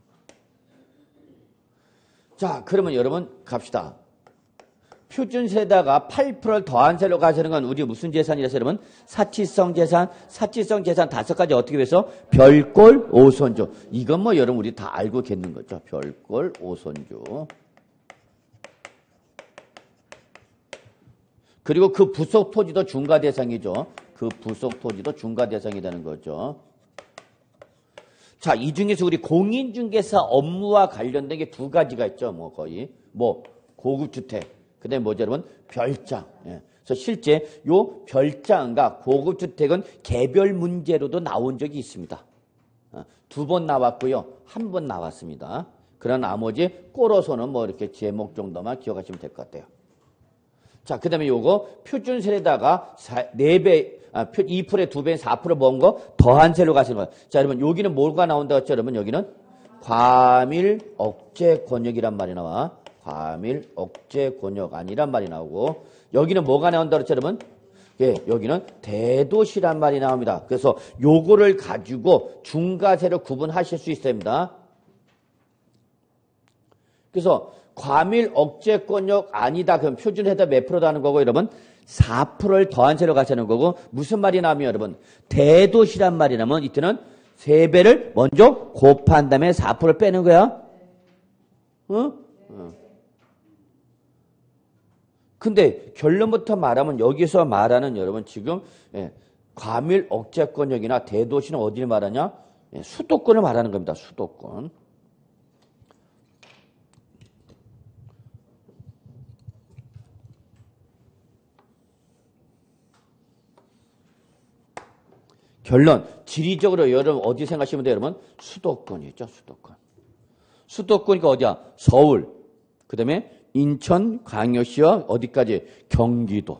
자, 그러면 여러분 갑시다. 표준세에다가 팔 퍼센트를 더한 세로 가시는 건 우리 무슨 재산이라서 여러분? 사치성 재산, 사치성 재산 다섯 가지 어떻게 해서 별꼴 오손주. 이건 뭐 여러분 우리 다 알고 계는 거죠. 별꼴 오손주. 그리고 그 부속 토지도 중과 대상이죠. 그 부속 토지도 중과 대상이 되는 거죠. 자, 이 중에서 우리 공인중개사 업무와 관련된 게 두 가지가 있죠. 뭐 거의 뭐 고급주택. 그 다음에 뭐죠, 여러분? 별장. 예. 그래서 실제 요 별장과 고급주택은 개별 문제로도 나온 적이 있습니다. 어, 두 번 나왔고요. 한 번 나왔습니다. 그러나 나머지 꼬로서는 뭐 이렇게 제목 정도만 기억하시면 될 것 같아요. 자, 그 다음에 요거 표준세에다가 네 배, 아, 이 퍼센트에 두 배인 사 퍼센트 모은 거 더한 세로 가시는 거예요. 자, 여러분, 여기는 뭐가 나온다고 했죠, 여러분? 여기는 과밀 억제 권역이란 말이 나와. 과밀 억제 권역 아니란 말이 나오고, 여기는 뭐가 나온다고 했죠, 여러분? 예, 여기는 대도시란 말이 나옵니다. 그래서 요거를 가지고 중과세로 구분하실 수 있습니다. 그래서 과밀 억제권역 아니다. 그럼 표준해답 몇 프로다 하는 거고 여러분 사 퍼센트를 더한 세로 가자는 거고 무슨 말이 나오면 여러분 대도시란 말이 나면 이때는 세 배를 먼저 곱한 다음에 사 퍼센트를 빼는 거야. 어? 어. 근데 결론부터 말하면 여기서 말하는 여러분 지금 예, 과밀 억제권역이나 대도시는 어디를 말하냐? 예, 수도권을 말하는 겁니다. 수도권. 결론, 지리적으로 여러분 어디 생각하시면 돼요, 여러분? 수도권이죠, 수도권. 수도권이니까 어디야? 서울, 그 다음에 인천, 광역시와 어디까지? 경기도.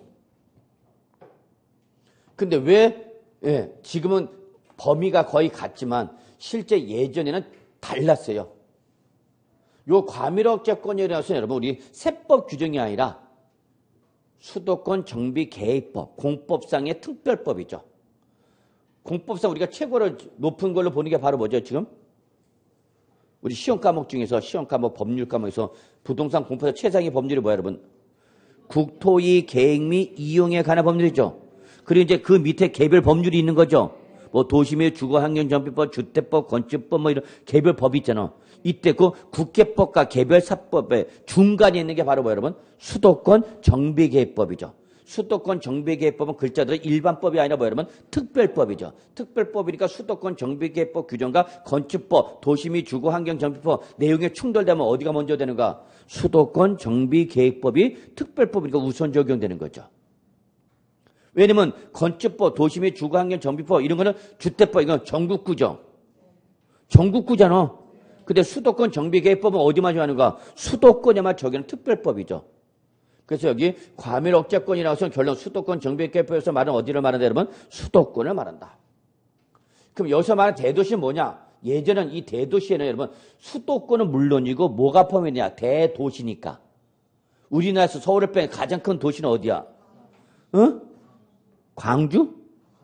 근데 왜, 예, 지금은 범위가 거의 같지만 실제 예전에는 달랐어요. 요 과밀억제권이라서 여러분 우리 세법 규정이 아니라 수도권 정비 계획법, 공법상의 특별법이죠. 공법상 우리가 최고로 높은 걸로 보는 게 바로 뭐죠, 지금? 우리 시험 과목 중에서, 시험 과목, 법률 과목에서 부동산 공법에서 최상위 법률이 뭐야, 여러분? 국토의 계획 및 이용에 관한 법률이죠. 그리고 이제 그 밑에 개별 법률이 있는 거죠. 뭐 도시및 주거환경정비법, 주택법, 건축법 뭐 이런 개별 법이 있잖아. 이때 그 국계법과 개별사법의 중간에 있는 게 바로 뭐야, 여러분? 수도권 정비계획법이죠. 수도권 정비계획법은 글자들은 일반법이 아니라 뭐 여러분? 특별법이죠. 특별법이니까 수도권 정비계획법 규정과 건축법, 도시 및 주거환경정비법 내용에 충돌되면 어디가 먼저 되는가? 수도권 정비계획법이 특별법이니까 우선 적용되는 거죠. 왜냐면 건축법, 도시 및 주거환경정비법 이런 거는 주택법, 이건 전국구죠. 전국구잖아. 근데 수도권 정비계획법은 어디만 적용하는가? 수도권에만 적용하는 특별법이죠. 그래서 여기 과밀 억제권이라고 해서 결론 수도권 정비계획법에서 말은 어디를 말한다, 여러분? 수도권을 말한다. 그럼 여기서 말하는 대도시는 뭐냐? 예전엔 이 대도시에는 여러분 수도권은 물론이고 뭐가 포함이냐? 대도시니까. 우리나라에서 서울을 뺀 가장 큰 도시는 어디야? 어? 광주?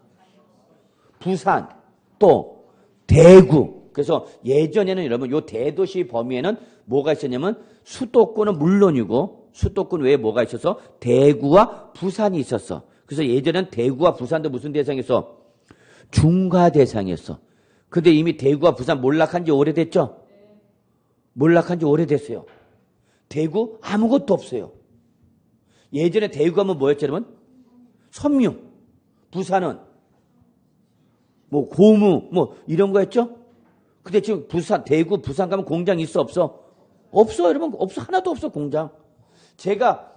부산? 또 대구. 그래서 예전에는 여러분 요 대도시 범위에는 뭐가 있었냐면 수도권은 물론이고 수도권 외에 뭐가 있어서 대구와 부산이 있었어. 그래서 예전엔 대구와 부산도 무슨 대상이었어? 중과 대상이었어. 근데 이미 대구와 부산 몰락한 지 오래됐죠? 몰락한 지 오래됐어요. 대구 아무것도 없어요. 예전에 대구 하면 뭐였죠, 여러분? 섬유. 부산은 뭐 고무 뭐 이런 거였죠? 근데 지금 부산, 대구, 부산 가면 공장 있어 없어? 없어, 여러분. 없어. 하나도 없어, 공장. 제가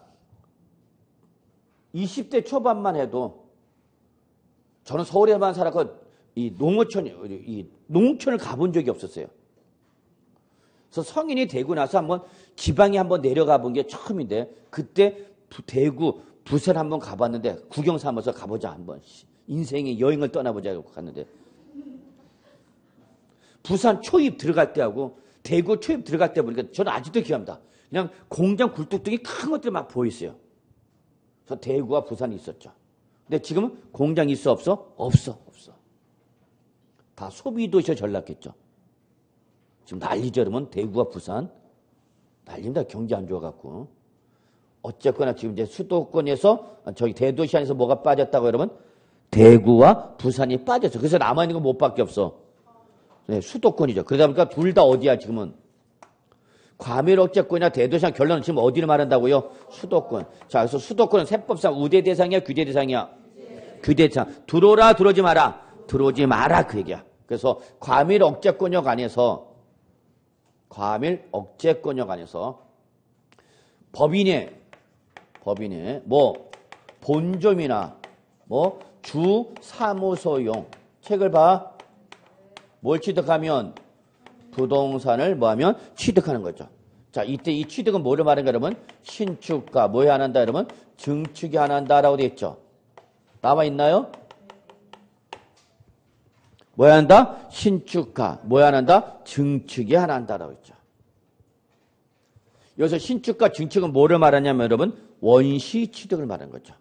이십 대 초반만 해도 저는 서울에만 살았고 이 농어촌, 이 농촌을 가본 적이 없었어요. 그래서 성인이 되고 나서 한번 지방에 한번 내려가 본 게 처음인데 그때 대구, 부산 한번 가봤는데 구경 삼아서 가보자 한번. 인생의 여행을 떠나보자고 갔는데 부산 초입 들어갈 때하고 대구 초입 들어갈 때 보니까 저는 아직도 기억합니다. 그냥 공장 굴뚝뚝이 큰 것들이 막 보였어요. 그래서 대구와 부산이 있었죠. 근데 지금은 공장 있어 없어? 없어. 없어. 다 소비도시에 전락했죠. 지금 난리죠. 여러분 대구와 부산. 난립니다. 경제 안 좋아갖고. 어쨌거나 지금 이제 수도권에서 저기 대도시 안에서 뭐가 빠졌다고 여러분? 대구와 부산이 빠졌어. 그래서 남아있는 건 뭐밖에 없어? 네, 수도권이죠. 그러다 보니까 둘 다 어디야 지금은? 과밀 억제권이나 대도시나 결론은 지금 어디를 말한다고요? 수도권. 자, 그래서 수도권은 세법상 우대 대상이야, 규제 대상이야? 규제 대상. 들어오라, 들어오지 마라. 들어오지 마라, 그 얘기야. 그래서 과밀 억제권역 안에서, 과밀 억제권역 안에서 법인의, 법인의 뭐, 본점이나 뭐, 주 사무소용 책을 봐. 뭘 취득하면? 부동산을 뭐 하면? 취득하는 거죠. 자, 이때 이 취득은 뭐를 말하는가, 여러분? 신축가, 뭐 해야 한다, 여러분? 증축이 안 한다라고 되어 있죠. 나와 있나요? 뭐 해야 한다? 신축가, 뭐 해야 한다? 증축이 안 한다라고 했죠. 여기서 신축가, 증축은 뭐를 말하냐면, 여러분? 원시 취득을 말하는 거죠.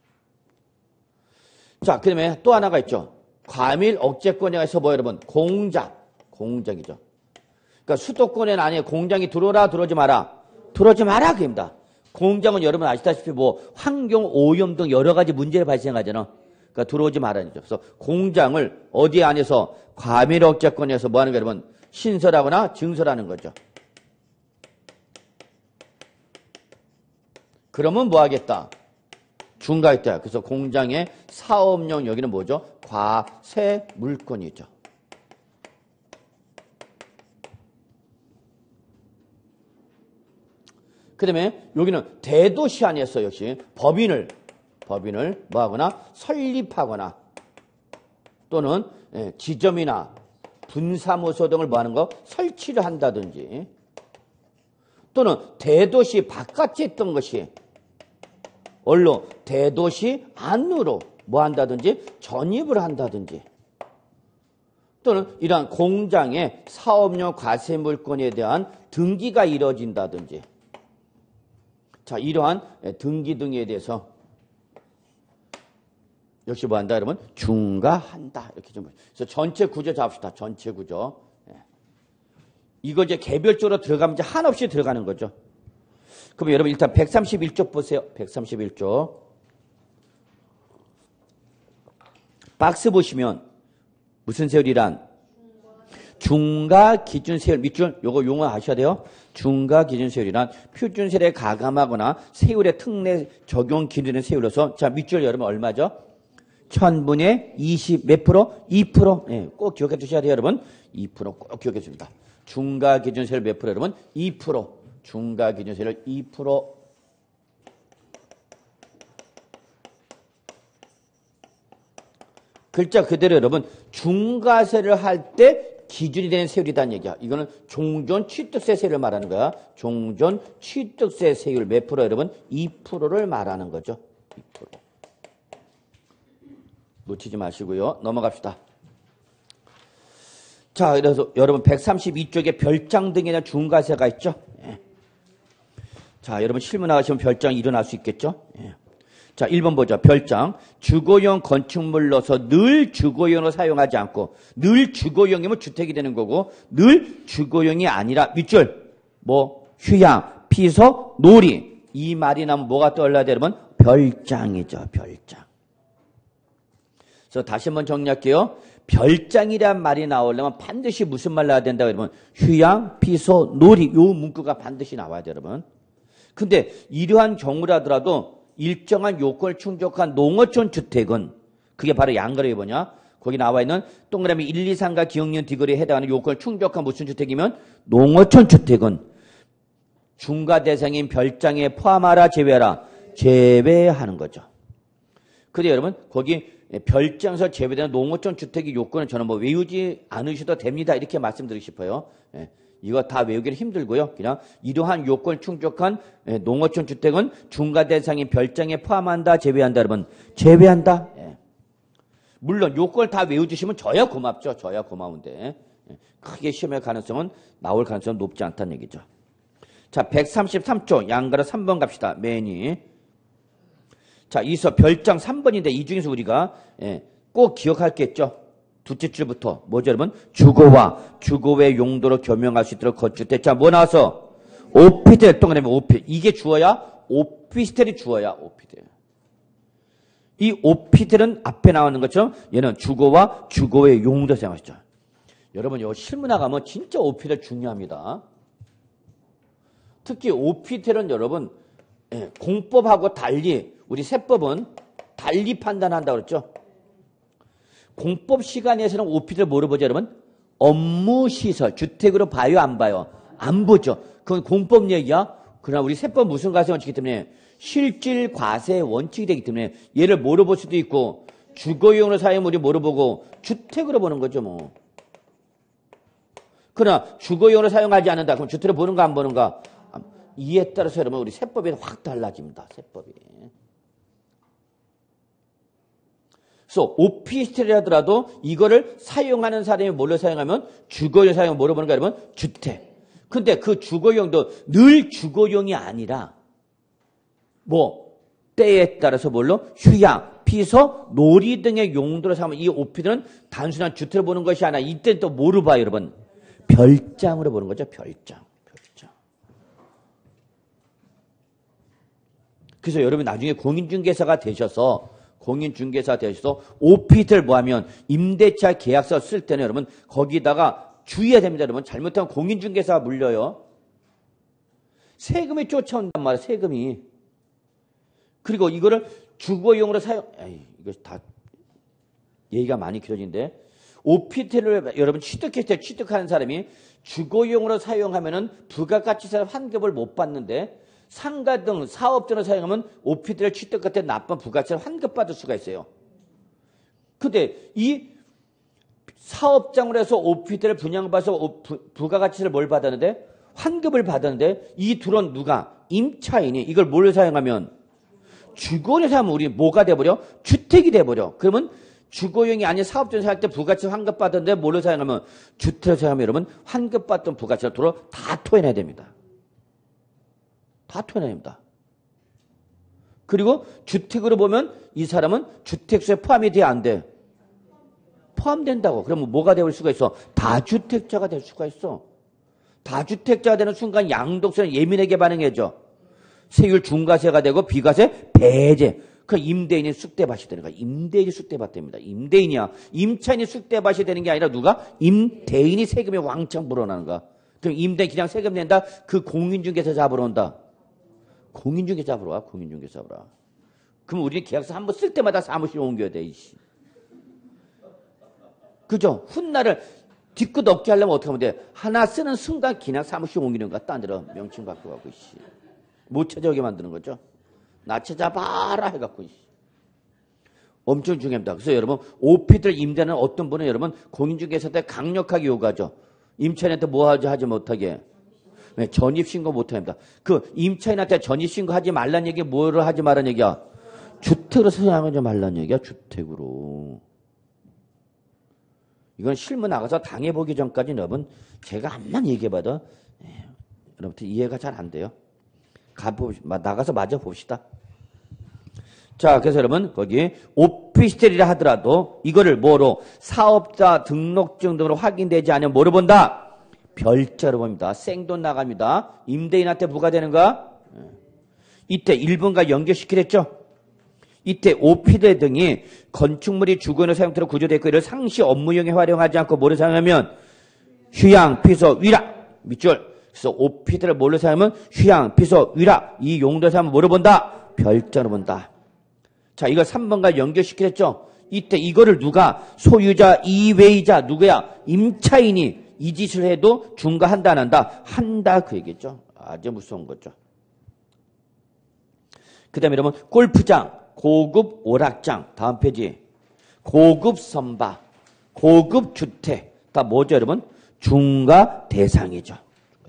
자, 그 다음에 또 하나가 있죠. 과밀 억제권에서 뭐 여러분? 공작, 공작이죠. 그러니까 수도권에 안에 공장이 들어오라 들어오지 마라. 들어오지 마라 그입니다. 공장은 여러분 아시다시피 뭐 환경 오염 등 여러 가지 문제가 발생하잖아. 그러니까 들어오지 말라는 거죠. 그래서 공장을 어디 안에서 과밀억제권에서 뭐 하는 거 여러분 신설하거나 증설하는 거죠. 그러면 뭐 하겠다? 중과했다. 그래서 공장의 사업용 여기는 뭐죠? 과세 물권이죠. 그 다음에 여기는 대도시 안에서 역시 법인을 법인을 뭐하거나 설립하거나 또는 지점이나 분사무소 등을 뭐하는 거 설치를 한다든지 또는 대도시 바깥에 있던 것이 원로 대도시 안으로 뭐 한다든지 전입을 한다든지 또는 이러한 공장의 사업용 과세물권에 대한 등기가 이루어진다든지 자, 이러한 등기 등에 대해서 역시 뭐 한다 그러면 중과한다. 이렇게 좀. 그래서 전체 구조 잡읍시다. 전체 구조. 이거 이제 개별적으로 들어가면 이제 한없이 들어가는 거죠. 그럼 여러분 일단 백삼십일 조 보세요. 백삼십일 조. 박스 보시면 무슨 세율이란? 중과 기준 세율 밑줄 요거 용어 아셔야 돼요. 중과 기준 세율이란 표준세율에 가감하거나 세율의 특례 적용 기준의 세율로서 자 밑줄 여러분 얼마죠? 천분의 이십 몇 프로? 이 프로. 예, 꼭 기억해 두셔야 돼요, 여러분. 이 프로 꼭 기억해 줍니다. 중과 기준 세율 몇 프로 여러분? 이 프로. 중과 기준 세율 이 프로. 글자 그대로 여러분 중과세를 할 때 기준이 되는 세율이라는 얘기야. 이거는 종전 취득세 세율을 말하는 거야. 종전 취득세 세율 몇 프로 여러분? 이 프로를 말하는 거죠. 이 프로. 놓치지 마시고요. 넘어갑시다. 자, 그래서 여러분 백삼십이 쪽에 별장 등에 대한 중과세가 있죠. 예. 자, 여러분 실무 나가시면 별장이 일어날 수 있겠죠. 예. 자, 일 번 보죠. 별장. 주거용 건축물로서 늘 주거용으로 사용하지 않고 늘 주거용이면 주택이 되는 거고 늘 주거용이 아니라 밑줄 뭐 휴양, 피서, 놀이 이 말이 나면 뭐가 떠올라야 돼 여러분? 별장이죠. 별장. 그래서 다시 한번 정리할게요. 별장이란 말이 나오려면 반드시 무슨 말 나와야 된다 여러분? 휴양, 피서, 놀이 요 문구가 반드시 나와야 돼요 여러분. 근데 이러한 경우라더라도 일정한 요건을 충족한 농어촌 주택은 그게 바로 양거래에 뭐냐? 거기 나와 있는 동그라미 일, 이, 삼과 기억년 디귿에 해당하는 요건을 충족한 무슨 주택이면 농어촌 주택은 중과 대상인 별장에 포함하라 제외하라 제외하는 거죠. 그래 여러분 거기 별장에서 제외되는 농어촌 주택의 요건은 저는 뭐 외우지 않으셔도 됩니다. 이렇게 말씀드리고 싶어요. 예. 이거 다 외우기는 힘들고요. 그냥 이러한 요건을 충족한 농어촌 주택은 중과 대상인 별장에 포함한다, 제외한다, 여러분. 제외한다. 예. 물론 요건을 다 외워주시면 저야 고맙죠. 저야 고마운데 예. 크게 시험의 가능성은 나올 가능성은 높지 않다는 얘기죠. 자, 백삼십삼 조 양가로 삼 번 갑시다. 매니. 자, 이서 별장 삼 번인데 이 중에서 우리가 예, 꼭 기억할 게 있죠. 두째 줄부터 뭐죠 여러분? 주거와 주거의 용도로 겸용할 수 있도록 건축대. 자, 뭐 나와서? 오피스텔 동그라미 오피. 이게 주어야? 오피스텔이 주어야 오피스텔. 이 오피스텔은 앞에 나오는 것처럼 얘는 주거와 주거의 용도로 사용하시죠. 여러분 이거 실무 나가면 진짜 오피스텔 중요합니다. 특히 오피스텔은 여러분 예, 공법하고 달리 우리 세법은 달리 판단한다고 그랬죠. 공법 시간에서는 오피스텔 뭐로 보죠, 여러분? 업무시설, 주택으로 봐요, 안 봐요? 안 보죠. 그건 공법 얘기야. 그러나 우리 세법 무슨 과세 원칙이기 때문에 실질 과세 원칙이 되기 때문에 얘를 뭐로 볼 수도 있고 주거용으로 사용 우리 뭐로 보고 주택으로 보는 거죠, 뭐. 그러나 주거용으로 사용하지 않는다. 그럼 주택으로 보는가 안 보는가? 이에 따라서 여러분 우리 세법이 확 달라집니다. 세법이. 그래서 오피스텔이 하더라도 이거를 사용하는 사람이 뭘로 사용하면 주거용 사용을 뭐로 보는가 여러분? 주택. 근데 그 주거용도 늘 주거용이 아니라 뭐 때에 따라서 뭘로? 휴양, 피서, 놀이 등의 용도로 사용하면 이 오피스텔은 단순한 주택을 보는 것이 아니라 이때 또 뭐로 봐요 여러분? 별장으로 보는 거죠. 별장. 별장. 그래서 여러분 나중에 공인중개사가 되셔서 공인중개사 되셔서 오피스를 뭐하면 임대차 계약서 쓸 때는 여러분 거기다가 주의해야 됩니다. 여러분 잘못하면 공인중개사가 물려요. 세금이 쫓아온단 말이에요. 세금이. 그리고 이거를 주거용으로 사용, 에이, 이거 다 얘기가 많이 길어진데 오피스텔을 여러분 취득했을 때 취득하는 사람이 주거용으로 사용하면은 부가가치세 환급을 못 받는데 상가 등 사업 등을 사용하면 오피스텔을 취득할 때 나쁜 부가가치세를 환급받을 수가 있어요. 근데 이 사업장으로 해서 오피스텔을 분양받아서 부가가치세를 뭘 받았는데 환급을 받았는데 이 둘은 누가? 임차인이 이걸 뭘 사용하면 주거용으로 사용하면 우리 뭐가 돼버려? 주택이 돼버려. 그러면 주거용이 아닌 사업장 사용할 때 부가가치 환급받았는데 뭘로 사용하면 주택을 사용하면 여러분 환급받던 부가가치를 도로 다 토해내야 됩니다. 다 토해내야 됩니다. 그리고 주택으로 보면 이 사람은 주택수에 포함이 돼야 안 돼. 포함된다고. 그러면 뭐가 될 수가 있어? 다주택자가 될 수가 있어. 다주택자가 되는 순간 양도세는 예민하게 반응해줘. 세율 중과세가 되고 비과세 배제. 그 임대인이 쑥대밭이 되는 거야. 임대인이 쑥대밭 됩니다. 임대인이야. 임차인이 쑥대밭이 되는 게 아니라 누가? 임대인이 세금이 왕창 불어나는 거야. 그럼 임대인 그냥 세금 낸다? 그 공인중개사 잡으러 온다. 공인중개사 잡으러 와. 공인중개사 잡으러 와. 그럼 우리는 계약서 한번 쓸 때마다 사무실 옮겨야 돼. 이씨. 그죠? 훗날을 뒤끝 없게 하려면 어떻게 하면 돼? 하나 쓰는 순간 그냥 사무실 옮기는 거야. 딴 데로 명칭 바꿔갖고. 이씨. 못 찾아오게 만드는 거죠. 나 찾아봐라 해갖고. 엄청 중요합니다. 그래서 여러분 오피스텔 임대는 어떤 분은 여러분 공인중개사한테 강력하게 요구하죠. 임차인한테 뭐 하지 하지 못하게. 왜? 전입신고 못합니다. 그 임차인한테 전입신고 하지 말란 얘기 뭐를 하지 말란 얘기야? 주택으로 사용하지 말란 얘기야. 주택으로. 이건 실무 나가서 당해보기 전까지는 여러분 제가 암만 얘기해봐도 예, 여러분들 이해가 잘 안 돼요. 가보, 나가서 마저 봅시다. 자, 그래서 여러분 거기 오피스텔이라 하더라도 이거를 뭐로 사업자 등록증 등으로 확인되지 않으면 뭐로 본다? 별자로 봅니다. 생돈 나갑니다. 임대인한테 부과되는가? 이때 일 번과 연결시키랬죠? 이때 오피스텔 등이 건축물이 주거용 사용토로 구조되어 있고 이를 상시 업무용에 활용하지 않고 뭐를 사용하면 휴양, 피서, 위락 밑줄. 그래서 오피스텔을 뭘로 사용하면 휴양, 피서, 위락 이 용도로 사용하면 뭐로 본다? 별자로 본다. 자, 이거 삼 번과 연결시켰죠? 이때 이거를 누가 소유자 이외이자 누구야? 임차인이 이 짓을 해도 중과한다 안 한다? 한다 그 얘기죠. 아주 무서운 거죠. 그 다음에 여러분 골프장, 고급 오락장 다음 페이지 고급 선박, 고급 주택 다 뭐죠 여러분? 중과 대상이죠.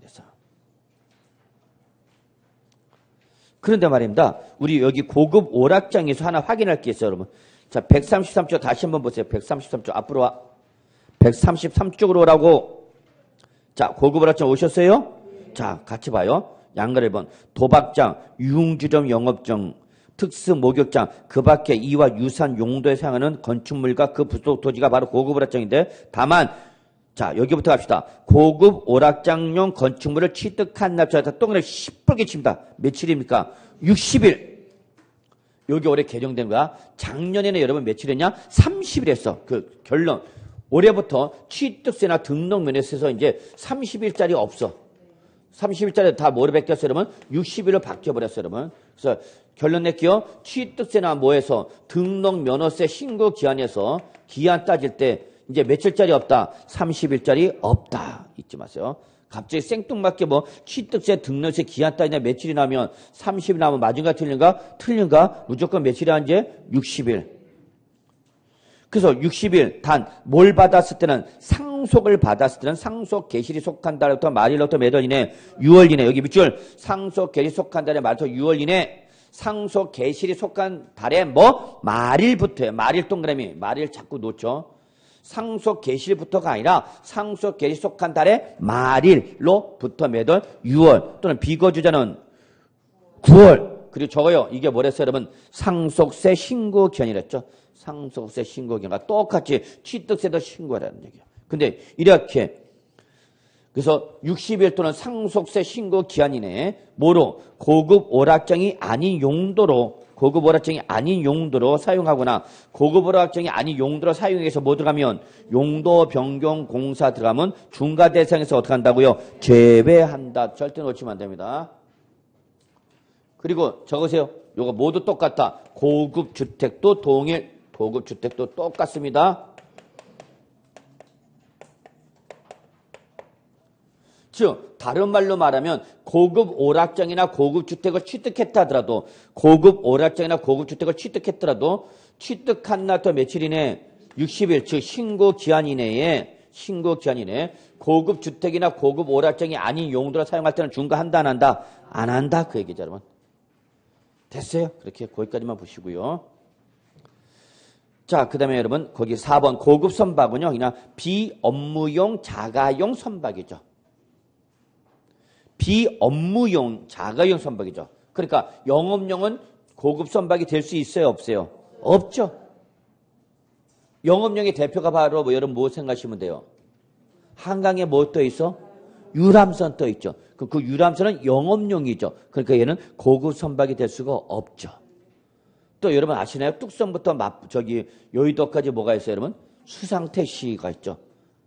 그런데 말입니다. 우리 여기 고급 오락장에서 하나 확인할 게 있어요, 여러분. 자, 백삼십삼 쪽 다시 한번 보세요. 백삼십삼 쪽 앞으로 와. 백삼십삼 쪽으로 오라고. 자, 고급 오락장 오셨어요? 자, 같이 봐요. 양가 일 번. 도박장, 유흥주점 영업장, 특수 목욕장, 그 밖에 이와 유사한 용도에 사용하는 건축물과 그 부속 토지가 바로 고급 오락장인데 다만 자, 여기부터 갑시다. 고급 오락장용 건축물을 취득한 납자자 똥을 시뻘게 칩니다. 며칠입니까? 육십 일. 여기 올해 개정된 거야. 작년에는 여러분 며칠이었냐? 삼십 일 했어. 그 결론. 올해부터 취득세나 등록 면에서 이제 삼십 일짜리 없어. 삼십 일짜리 다 뭐로 바뀌었어요, 여러분? 육십 일로 바뀌어버렸어요, 여러분. 그래서 결론 낼게요. 취득세나 뭐에서 등록 면허세 신고 기한에서 기한 따질 때 이제 며칠짜리 없다? 삼십 일짜리 없다. 잊지 마세요. 갑자기 생뚱맞게 뭐 취득세, 등록세 기한 따지냐 며칠이 나면 삼십 일 나면 맞은가 틀린가? 틀린가? 무조건 며칠이 한지 육십 일. 그래서 육십 일 단 뭘 받았을 때는 상속을 받았을 때는 상속 개실이 속한 달부터 말일로부터 몇 월 이내? 유월 이내. 여기 밑줄 상속 개실이 속한 달에 말부터 유월 이내. 상속 개실이 속한 달에 뭐? 말일부터예요. 말일 동그라미. 말일 자꾸 놓죠. 상속 개시일부터가 아니라 상속 개시 속한 달에 말일로부터 몇 월? 유월 또는 비거주자는 구월. 그리고 저거요. 이게 뭐랬어요, 여러분? 상속세 신고 기한이랬죠. 상속세 신고 기한과 똑같이 취득세도 신고하라는 얘기예요. 근데 이렇게 그래서 육십 일 또는 상속세 신고 기한 이내에 뭐로 고급 오락장이 아닌 용도로 고급 오락장이 아닌 용도로 사용하거나 고급 오락장이 아닌 용도로 사용해서 뭐 들어가면 용도 변경 공사 들어가면 중과 대상에서 어떻게 한다고요? 제외한다. 절대 놓치면 안 됩니다. 그리고 적으세요. 요거 모두 똑같다. 고급 주택도 동일, 고급 주택도 똑같습니다. 즉 다른 말로 말하면 고급 오락장이나 고급 주택을 취득했다 하더라도 고급 오락장이나 고급 주택을 취득했더라도 취득한 날부터 며칠 이내 육십 일 즉 신고 기한 이내에 신고 기한 이내에 고급 주택이나 고급 오락장이 아닌 용도로 사용할 때는 중과한다 안 한다? 안 한다 그 얘기죠 여러분. 됐어요? 그렇게 거기까지만 보시고요. 자, 그 다음에 여러분 거기 사 번 고급 선박은요 그냥 비업무용 자가용 선박이죠. 비업무용 자가용 선박이죠. 그러니까 영업용은 고급 선박이 될 수 있어요? 없어요? 없죠. 영업용의 대표가 바로 뭐 여러분 뭐 생각하시면 돼요? 한강에 뭐 떠 있어? 유람선 떠 있죠. 그, 그 유람선은 영업용이죠. 그러니까 얘는 고급 선박이 될 수가 없죠. 또 여러분 아시나요? 뚝섬부터 마, 저기 여의도까지 뭐가 있어요 여러분? 수상택시가 있죠.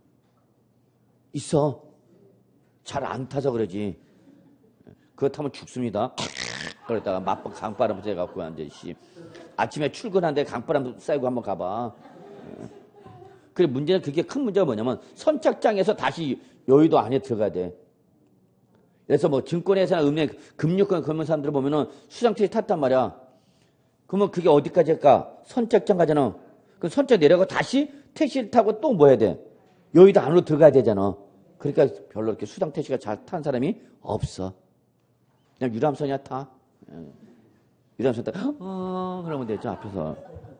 있어. 잘 안 타서 그러지. 그거 타면 죽습니다. 그러다가 맞박 강바람 쐬갖고 완전 씨. 아침에 출근하는데 강바람 쐬고 한번 가봐. 그래 문제는 그게 큰 문제가 뭐냐면 선착장에서 다시 여의도 안에 들어가야 돼. 그래서 뭐 증권회사나 은행, 금융권 그런 사람들 보면은 수상택시 탔단 말이야. 그러면 그게 어디까지 할까? 선착장 가잖아. 그럼 선착 내려가고 다시 택시를 타고 또 뭐 해야 돼? 여의도 안으로 들어가야 되잖아. 그러니까 별로 이렇게 수상 택시가 잘 탄 사람이 없어. 그냥 유람선이야 타. 유람선 타. 어, 그러면 되죠 앞에서.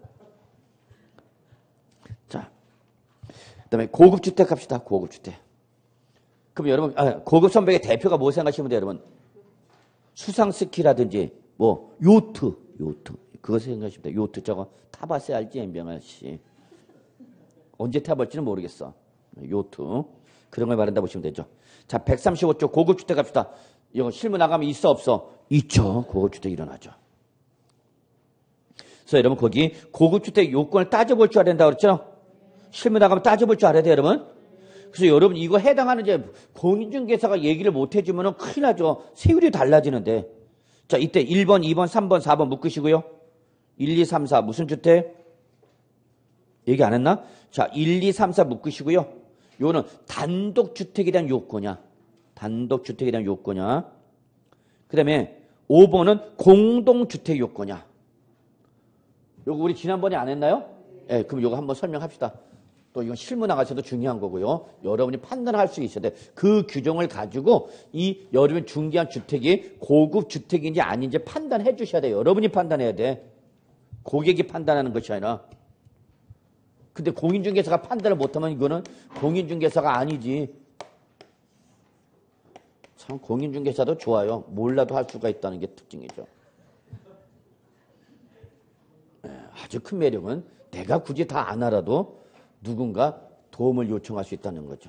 자, 그다음에 고급 주택 갑시다. 고급 주택. 그럼 여러분 아, 고급 선박의 대표가 뭐 생각하시면 돼요, 여러분? 수상 스키라든지 뭐 요트, 요트 그거 생각하시면 돼요. 요트 저거 타봤어야 알지, 엠병아 씨. 언제 타볼지는 모르겠어. 요트. 그런 걸 말한다 보시면 되죠. 자, 백삼십오 쪽 고급주택 갑시다. 이거 실무 나가면 있어 없어? 있죠. 고급주택 일어나죠. 그래서 여러분 거기 고급주택 요건을 따져볼 줄 알아야 된다고 그랬죠? 실무 나가면 따져볼 줄 알아야 돼요 여러분. 그래서 여러분 이거 해당하는 이제 공인중개사가 얘기를 못 해주면 큰일 나죠. 세율이 달라지는데. 자, 이때 일 번, 이 번, 삼 번, 사 번 묶으시고요. 일, 이, 삼, 사 무슨 주택? 얘기 안 했나? 자, 일, 이, 삼, 사 묶으시고요. 요거는 단독주택에 대한 요건이야. 단독주택에 대한 요건이야. 그 다음에 오 번은 공동주택 요건이야. 요거 우리 지난번에 안 했나요? 예, 네, 그럼 요거 한번 설명합시다. 또 이건 실무 나가셔도 중요한 거고요. 여러분이 판단할 수 있어야 돼. 그 규정을 가지고 이 여러분 중개한 주택이 고급 주택인지 아닌지 판단해 주셔야 돼요. 여러분이 판단해야 돼. 고객이 판단하는 것이 아니라. 근데 공인중개사가 판단을 못하면 이거는 공인중개사가 아니지. 참 공인중개사도 좋아요. 몰라도 할 수가 있다는 게 특징이죠. 아주 큰 매력은 내가 굳이 다 안 알아도 누군가 도움을 요청할 수 있다는 거죠.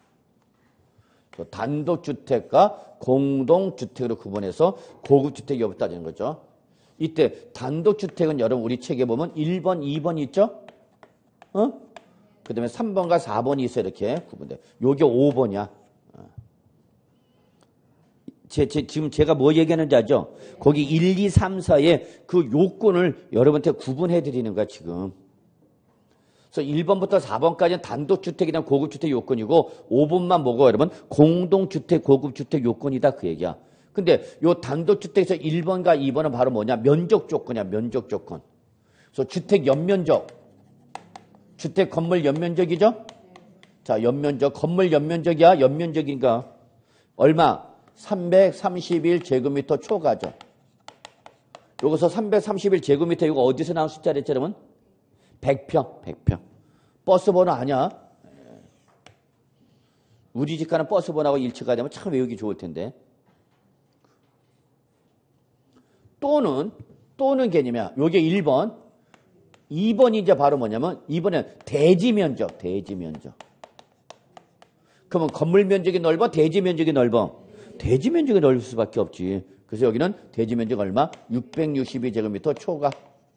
단독주택과 공동주택으로 구분해서 고급주택 여부 따지는 거죠. 이때 단독주택은 여러분 우리 책에 보면 일 번, 이 번 있죠? 어? 그 다음에 삼 번과 사 번이 있어 이렇게 구분돼. 요게 오 번이야. 제, 제, 지금 제가 뭐 얘기하는지 아죠? 거기 일, 이, 삼, 사의 그 요건을 여러분한테 구분해 드리는 거야 지금. 그래서 일 번부터 사 번까지는 단독주택이나 고급주택 요건이고 오 번만 뭐고 여러분? 공동주택, 고급주택 요건이다 그 얘기야. 근데 요 단독주택에서 일 번과 이 번은 바로 뭐냐? 면적 조건이야. 면적 조건. 그래서 주택 연면적. 주택 건물 연면적이죠? 자, 연면적. 건물 연면적이야? 연면적인가? 얼마? 삼백삼십일 제곱미터 초과죠. 여기서 삼백삼십일 제곱미터 이거 어디서 나온 숫자랬죠, 여러분? 백 평, 백 평. 버스 번호 아냐? 우리 집 가는 버스 번호하고 일치가 되면 참 외우기 좋을 텐데. 또는, 또는 개념이야. 요게 일 번. 이 번이 이제 바로 뭐냐면, 이 번은 대지 면적, 대지 면적. 그러면 건물 면적이 넓어? 대지 면적이 넓어? 대지 면적이 넓을 수밖에 없지. 그래서 여기는 대지 면적 얼마? 육백육십이 제곱미터 초과.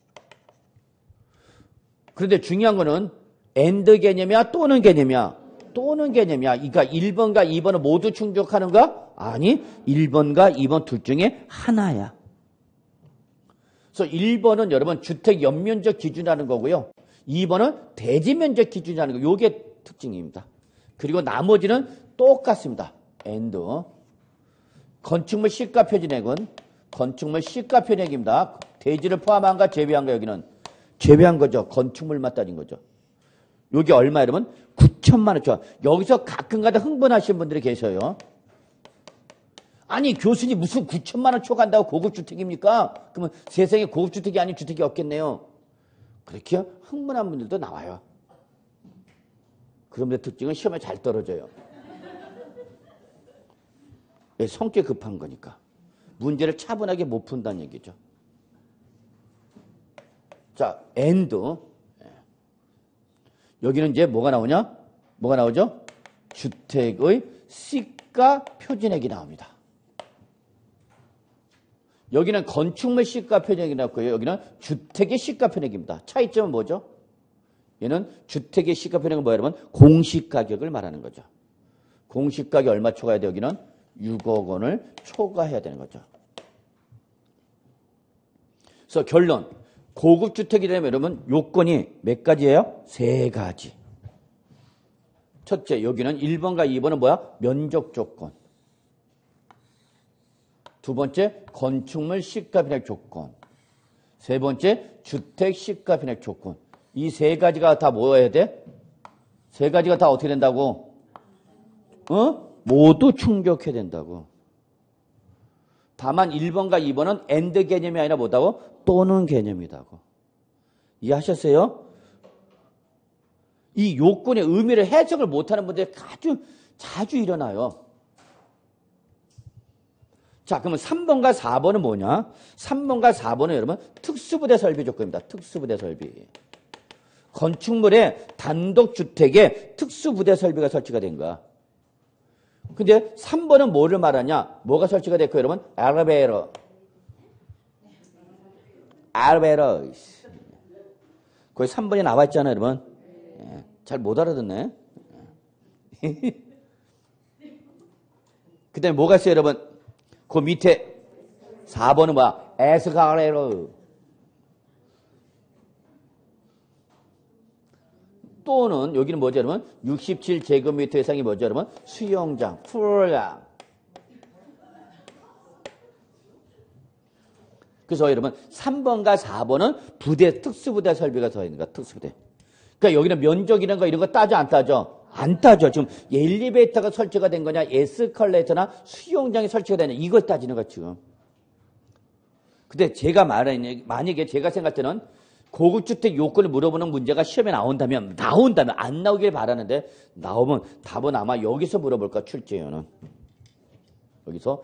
그런데 중요한 거는 and 개념이야? 또는 개념이야? 또는 개념이야. 그러니까 일 번과 이 번은 모두 충족하는가? 아니, 일 번과 이 번 둘 중에 하나야. 그래서 일 번은 여러분 주택 연면적 기준하는 거고요. 이 번은 대지 면적 기준하는 거. 요게 특징입니다. 그리고 나머지는 똑같습니다. and. 건축물 시가 표준액은 건축물 시가 표준액입니다. 대지를 포함한가 제외한가 여기는? 제외한 거죠. 건축물만 따진 거죠. 여기 얼마 여러분? 구천만 원초. 여기서 가끔가다 흥분하시는 분들이 계셔요. 아니 교수님 무슨 구천만 원 초과한다고 고급주택입니까? 그러면 세상에 고급주택이 아닌 주택이 없겠네요. 그렇게 흥분한 분들도 나와요. 그런데 특징은 시험에 잘 떨어져요. 왜? 성격 급한 거니까. 문제를 차분하게 못 푼다는 얘기죠. 자, and. 여기는 이제 뭐가 나오냐? 뭐가 나오죠? 주택의 시가 표준액이 나옵니다. 여기는 건축물 시가 표준액이 나왔고요. 여기는 주택의 시가 표준액입니다. 차이점은 뭐죠? 얘는 주택의 시가 표준액은 뭐야 여러분? 공시가격을 말하는 거죠. 공시가격이 얼마 초과해야 돼? 여기는 육억 원을 초과해야 되는 거죠. 그래서 결론. 고급주택이 되면 여러분 요건이 몇 가지예요? 세 가지. 첫째, 여기는 일 번과 이 번은 뭐야? 면적 조건. 두 번째, 건축물 시가 변액 조건. 세 번째, 주택 시가 변액 조건. 이 세 가지가 다 뭐여야 돼? 세 가지가 다 어떻게 된다고? 어? 모두 충족해야 된다고. 다만 일 번과 이 번은 and 개념이 아니라 뭐다고? 또는 개념이다고. 이해하셨어요? 이 요건의 의미를 해석을 못하는 분들이 아주 자주 일어나요. 자, 그러면 삼 번과 사 번은 뭐냐? 삼 번과 사 번은 여러분 특수부대 설비 조건입니다. 특수부대 설비. 건축물에 단독주택에 특수부대 설비가 설치가 된 거야. 근데 삼 번은 뭐를 말하냐? 뭐가 설치가 됐고 여러분? 엘리베이터. 엘리베이터. 거기 삼 번이 나와 있잖아요, 여러분. 잘 못 알아듣네. 그 다음에 뭐가 있어요, 여러분? 그 밑에 사 번은 뭐야? 에스카레이터. 또는 여기는 뭐죠, 여러분? 육십칠 제곱미터 이상이 뭐죠, 여러분? 수영장, 풀장. 그래서 여러분 삼 번과 사 번은 부대, 특수부대 설비가 더 있는 거야, 특수부대. 그러니까 여기는 면적이라는 거 이런 거 따져 안 따져? 안 따져. 지금 엘리베이터가 설치가 된 거냐, 에스컬레이터나 수영장이 설치가 되냐, 이걸 따지는 거야, 지금. 근데 제가 말하는, 만약에 제가 생각할 때는 고급주택 요건을 물어보는 문제가 시험에 나온다면, 나온다면, 안 나오길 바라는데, 나오면 답은 아마 여기서 물어볼까, 출제위원은. 여기서.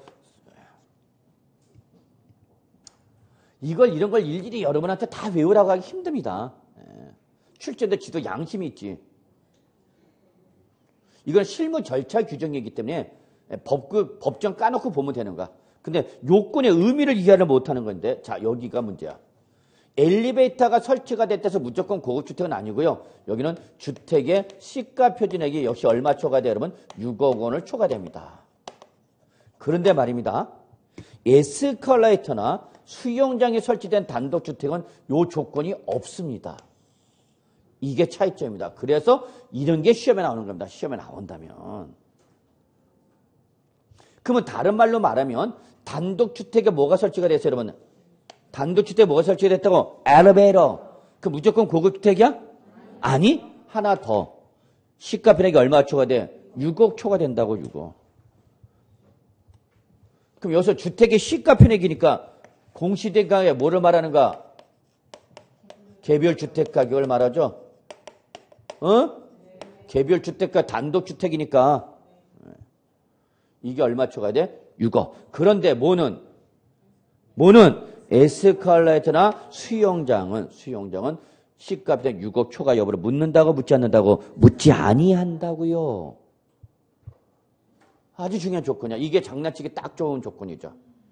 이걸, 이런 걸 일일이 여러분한테 다 외우라고 하기 힘듭니다. 출제도 지도 양심이 있지. 이건 실무 절차 규정이기 때문에 법, 법정 까놓고 보면 되는 거야. 근데 요건의 의미를 이해를 못하는 건데, 자, 여기가 문제야. 엘리베이터가 설치가 됐다서 무조건 고급주택은 아니고요. 여기는 주택의 시가 표준액이 역시 얼마 초과돼요, 여러분? 육억 원을 초과됩니다. 그런데 말입니다. 에스컬레이터나 수영장이 설치된 단독주택은 요 조건이 없습니다. 이게 차이점입니다. 그래서 이런 게 시험에 나오는 겁니다. 시험에 나온다면. 그러면 다른 말로 말하면 단독주택에 뭐가 설치가 됐어요, 여러분? 단독주택에 뭐가 설치가 됐다고? 엘리베이터. 그 무조건 고급주택이야? 아니, 하나 더. 시가 변액이 얼마 초과돼? 육억 초과된다고, 육억. 그럼 여기서 주택의 시가 변액이니까 공시대가에 뭐를 말하는가? 개별 주택 가격을 말하죠. 어? 개별 주택과 단독 주택이니까 이게 얼마 초과돼? 육억. 그런데 뭐는 뭐는 에스컬레이터나 수영장은 수영장은 시가 변액 육억 초과 여부를 묻는다고 묻지 않는다고? 묻지 아니한다고요. 아주 중요한 조건이야. 이게 장난치기 딱 좋은 조건이죠.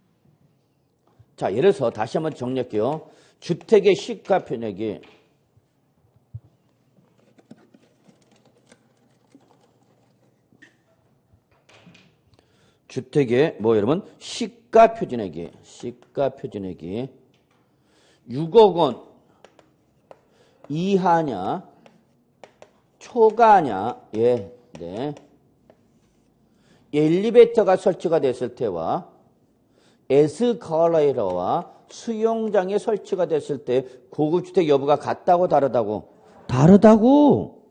자, 예를 들어서 다시 한번 정리할게요. 주택의 시가 표준액이 주택의 뭐 여러분 시가 표준액이 시가 표준액이 육억 원 이하냐 초과냐 예, 네. 엘리베이터가 설치가 됐을 때와 에스컬레이터와 수영장에 설치가 됐을 때 고급주택 여부가 같다고 다르다고? 다르다고.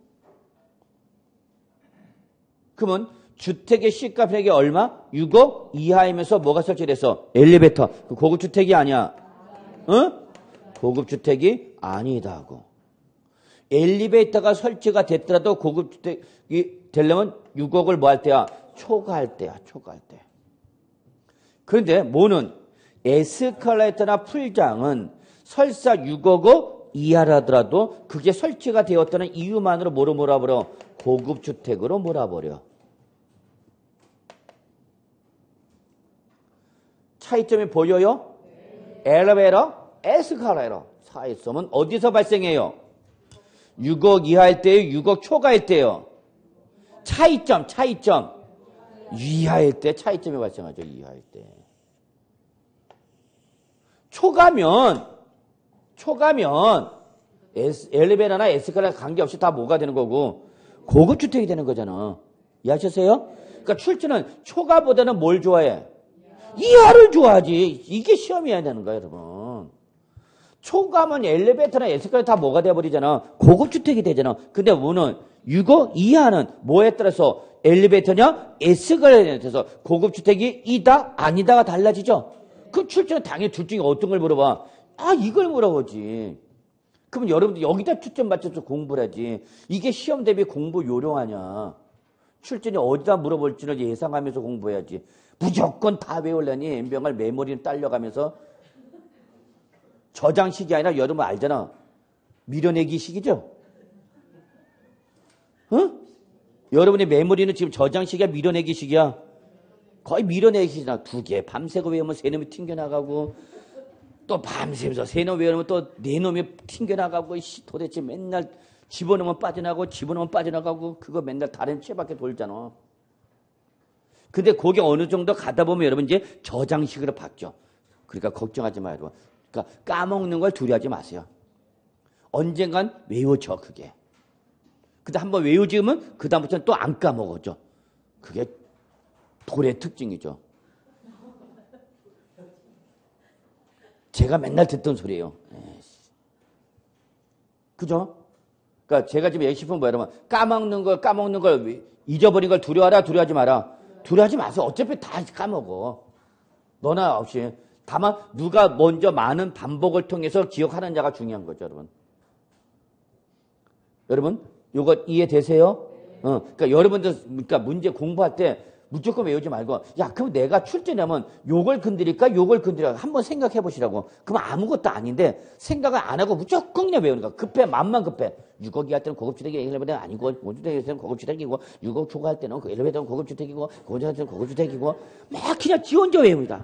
그러면 주택의 시가 표준액이 얼마? 육억 이하이면서 뭐가 설치됐어? 엘리베이터. 그 고급주택이 아니야. 응? 고급주택이 아니다고. 엘리베이터가 설치가 됐더라도 고급주택이 되려면 육억을 뭐 할 때야? 초과할 때야. 초과할 때. 그런데 뭐는 에스컬레이터나 풀장은 설사 육억 원 이하라더라도 그게 설치가 되었다는 이유만으로 뭐로 몰아버려? 고급주택으로 몰아버려. 차이점이 보여요? 엘리베이터, 에스컬레이터. 차이점은 어디서 발생해요? 육억 이하일 때요, 육억 초과일 때요. 차이점, 차이점. 이하일 때 차이점이 발생하죠. 이하일 때. 초과면, 초과면 에스, 엘리베이터나 에스컬레이터 관계없이 다 뭐가 되는 거고 고급주택이 되는 거잖아. 이해하셨어요? 그러니까 출제는 초과보다는 뭘 좋아해? 이하를 좋아하지. 이게 시험이어야 되는 거야, 여러분. 초과면 엘리베이터나 에스컬레이터 다 뭐가 돼버리잖아. 고급주택이 되잖아. 근데 뭐는 육억 이하는 뭐에 따라서 엘리베이터냐 에스컬레이터에 따라서 고급주택이 이다 아니다가 달라지죠. 그럼 출제는 당연히 둘 중에 어떤 걸 물어봐? 아, 이걸 물어보지. 그러면 여러분들 여기다 초점 맞춰서 공부를 하지. 이게 시험 대비 공부 요령하냐. 출제는 어디다 물어볼지를 예상하면서 공부해야지. 무조건 다 외우려니 엠병을 메모리는 딸려가면서 저장식이 아니라 여러분 알잖아. 밀어내기식이죠? 어? 여러분의 메모리는 지금 저장식이야 밀어내기식이야? 거의 밀어내기식이잖아. 두 개 밤새고 외우면 세 놈이 튕겨나가고 또 밤새면서 세 놈 외우면 또 네 놈이 튕겨나가고 도대체 맨날 집어넣으면 빠져나가고 집어넣으면 빠져나가고 그거 맨날 다른 채밖에 돌잖아. 근데 그게 어느 정도 가다 보면 여러분 이제 저장식으로 바뀌어. 그러니까 걱정하지 마요. 여러분. 그러니까 까먹는 걸 두려워하지 마세요. 언젠간 외워져 그게. 근데 한번 외워지면 그 다음부터는 또 안 까먹어져. 그게 돌의 특징이죠. 제가 맨날 듣던 소리예요. 에이씨. 그죠? 그러니까 제가 지금 얘기 싶은 거예요. 여러분. 까먹는 걸 까먹는 걸 잊어버린 걸 두려워하라 두려워하지 마라. 두려워하지 마세요. 어차피 다 까먹어. 너나 없이. 다만 누가 먼저 많은 반복을 통해서 기억하는 자가 중요한 거죠, 여러분. 여러분, 요거 이해되세요? 어, 그러니까 여러분들 그러니까 문제 공부할 때 무조건 외우지 말고 야, 그럼 내가 출제 내면 요걸 건드릴까? 요걸 건드릴까? 한번 생각해 보시라고. 그럼 아무것도 아닌데 생각을 안 하고 무조건 그냥 외우는 거야. 급해, 맘만 급해. 육억이 할 때는 고급주택이 엘리베이터 아니고 고급주택이 할 때는 고급주택이고 육억 초과할 때는 그 엘리베이터는 고급주택이고 고급주택 할 때는 고급주택이고 막 그냥 지 혼자 외웁니다.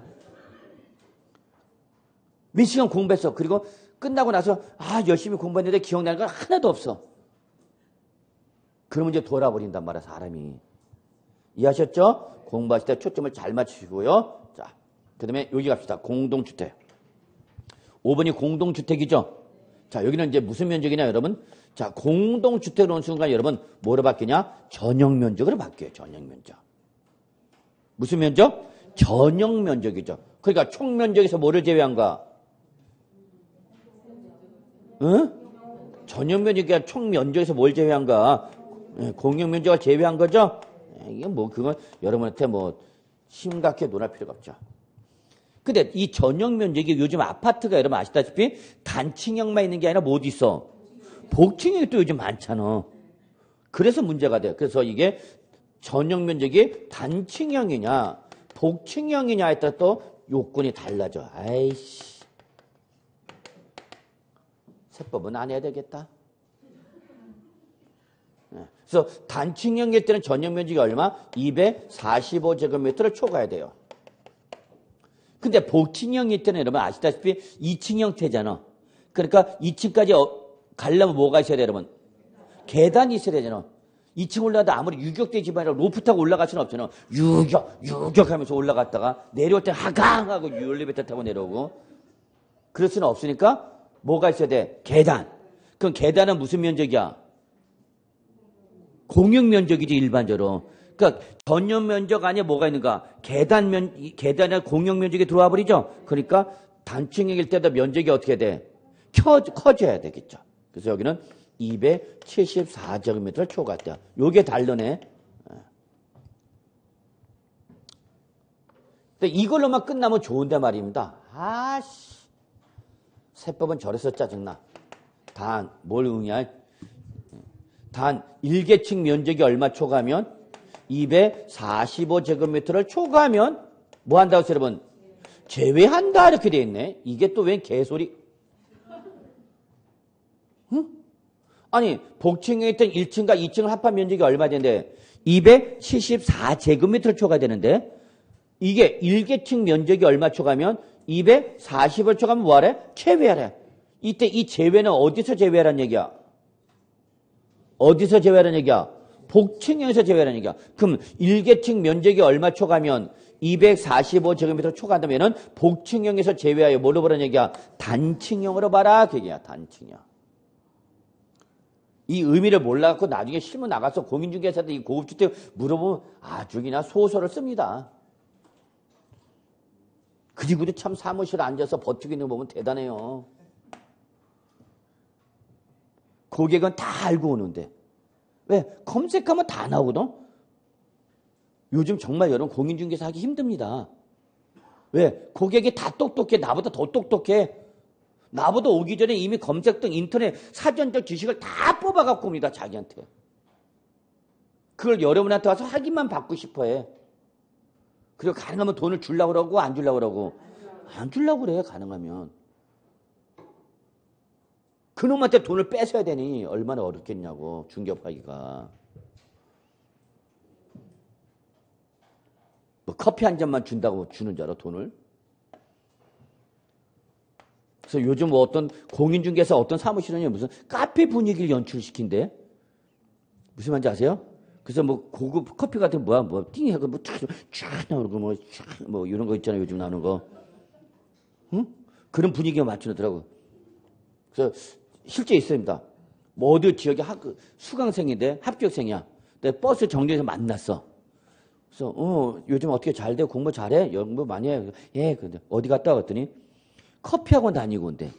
몇 시간 공부했어. 그리고 끝나고 나서 아, 열심히 공부했는데 기억나는 건 하나도 없어. 그러면 이제 돌아버린단 말이야, 사람이. 이해하셨죠? 공부하실 때 초점을 잘 맞추시고요. 자, 그 다음에 여기 갑시다. 공동주택. 오 번이 공동주택이죠? 자, 여기는 이제 무슨 면적이냐, 여러분? 자, 공동주택으로 온 순간 여러분, 뭐로 바뀌냐? 전용면적으로 바뀌어요, 전용면적. 무슨 면적? 전용면적이죠. 그러니까 총면적에서 뭐를 제외한가? 응? 전용면적이 아니라 총면적에서 뭘 제외한가? 공용면적을 제외한 거죠? 이게 뭐, 그건 여러분한테 뭐, 심각하게 논할 필요가 없죠. 근데 이 전용 면적이 요즘 아파트가 여러분 아시다시피 단층형만 있는 게 아니라 뭐 어디 있어? 복층형이 또 요즘 많잖아. 그래서 문제가 돼요. 그래서 이게 전용 면적이 단층형이냐, 복층형이냐에 따라 또 요건이 달라져. 아이씨. 세법은 안 해야 되겠다. 그래서 단층형일 때는 전용 면적이 얼마? 이백사십오 제곱미터를 초과해야 돼요. 근데 복층형일 때는 여러분 아시다시피 이 층 형태잖아. 그러니까 이 층까지 가려면 뭐가 있어야 돼, 여러분? 계단이 있어야 되잖아. 이 층 올라가다 아무리 유격대 집안이라 로프 타고 올라갈 수는 없잖아. 유격, 유격 하면서 올라갔다가 내려올 때 하강 하고 엘리베이터 타고 내려오고. 그럴 수는 없으니까 뭐가 있어야 돼? 계단. 그럼 계단은 무슨 면적이야? 공용 면적이지, 일반적으로. 그러니까 전용 면적 안에 뭐가 있는가? 계단 면, 계단이나 공용 면적이 들어와 버리죠? 그러니까 단층형일 때도 면적이 어떻게 돼? 커, 커져야 되겠죠. 그래서 여기는 이백칠십사 제곱미터를 초과했다. 요게 다르네. 근데 이걸로만 끝나면 좋은데 말입니다. 아씨. 세법은 저래서 짜증나. 단, 뭘 응이야? 단, 일개층 면적이 얼마 초과하면? 이백사십오 제곱미터를 초과하면 뭐 한다고 했어요, 여러분? 제외한다 이렇게 돼 있네. 이게 또 웬 개소리? 응? 아니 복층에 있던 일 층과 이 층을 합한 면적이 얼마 되는데 이백칠십사 제곱미터를 초과되는데 이게 일개층 면적이 얼마 초과하면 이백사십을 초과하면 뭐하래? 제외하래. 이때 이 제외는 어디서 제외하라는 얘기야? 어디서 제외하라는 얘기야? 복층에서 제외하라는 얘기야. 그럼 일개층 면적이 얼마 초과하면 이백사십오 제곱미터 초과한다면은 복층형에서 제외하여 뭘로 보라는 얘기야? 단층형으로 봐라. 그 얘기야. 단층형. 이 의미를 몰라갖고 나중에 실무 나가서 공인중개사한테 이 고급주택 물어보면 아주 그냥 소설을 씁니다. 그리고도 참 사무실에 앉아서 버티고 있는 거 보면 대단해요. 고객은 다 알고 오는데. 왜? 검색하면 다 나오거든? 요즘 정말 여러분 공인중개사 하기 힘듭니다. 왜? 고객이 다 똑똑해. 나보다 더 똑똑해. 나보다 오기 전에 이미 검색 등 인터넷 사전적 지식을 다 뽑아갖고 옵니다. 자기한테. 그걸 여러분한테 와서 확인만 받고 싶어해. 그리고 가능하면 돈을 주려고 그러고 안 주려고 그러고. 안 주려고 그래. 가능하면. 그놈한테 돈을 뺏어야 되니 얼마나 어렵겠냐고. 중개업하기가. 뭐 커피 한 잔만 준다고 주는 줄 알아, 돈을? 그래서 요즘 뭐 어떤 공인중개사 어떤 사무실은 무슨 카페 분위기를 연출시킨대. 무슨 말인지 아세요? 그래서 뭐 고급 커피 같은 뭐야, 뭐 띵하고 뭐쫙 나오고 뭐, 뭐 이런 거 있잖아요. 요즘 나오는 거. 응? 그런 분위기에 맞추더라고. 그래서 실제 있습니다. 뭐 어디 지역에 학, 수강생인데 합격생이야. 근데 버스 정류장에서 만났어. 그래서 어 요즘 어떻게 잘 돼? 공부 잘해? 공부 많이 해? 예. 근데 어디 갔다 왔더니 커피 학원 다니고 온대.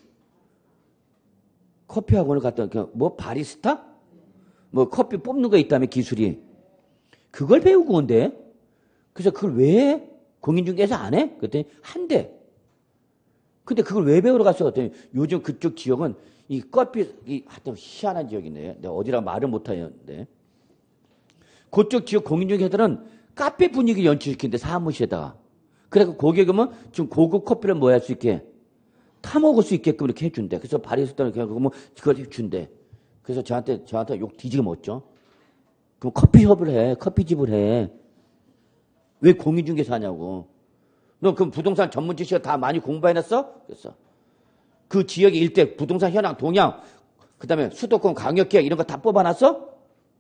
커피 학원을 갔다 오니까 뭐 바리스타? 뭐 커피 뽑는 거 있다며 기술이. 그걸 배우고 온대. 그래서 그걸 왜 해? 공인중개사 안 해? 그랬더니 한대. 근데 그걸 왜 배우러 갔어? 그랬더니 요즘 그쪽 지역은 이 커피, 이 하여튼 희한한 지역이네. 내가 어디랑 말을 못하는데. 그쪽 지역 공인중개사들은 카페 분위기 연출시킨대, 사무실에다가. 그래서 고객은 좀 고급 커피를 뭐 할 수 있게, 타먹을 수 있게끔 이렇게 해준대. 그래서 바리스타는 그냥 뭐 그걸 준대. 그래서 저한테, 저한테 욕 뒤지게 먹었죠. 그럼 커피숍을 해, 커피집을 해. 왜 공인중개사 하냐고. 너 그럼 부동산 전문 지식을 다 많이 공부해놨어? 그래서. 그 지역의 일대, 부동산 현황, 동향, 그 다음에 수도권 강력계약 이런 거 다 뽑아놨어?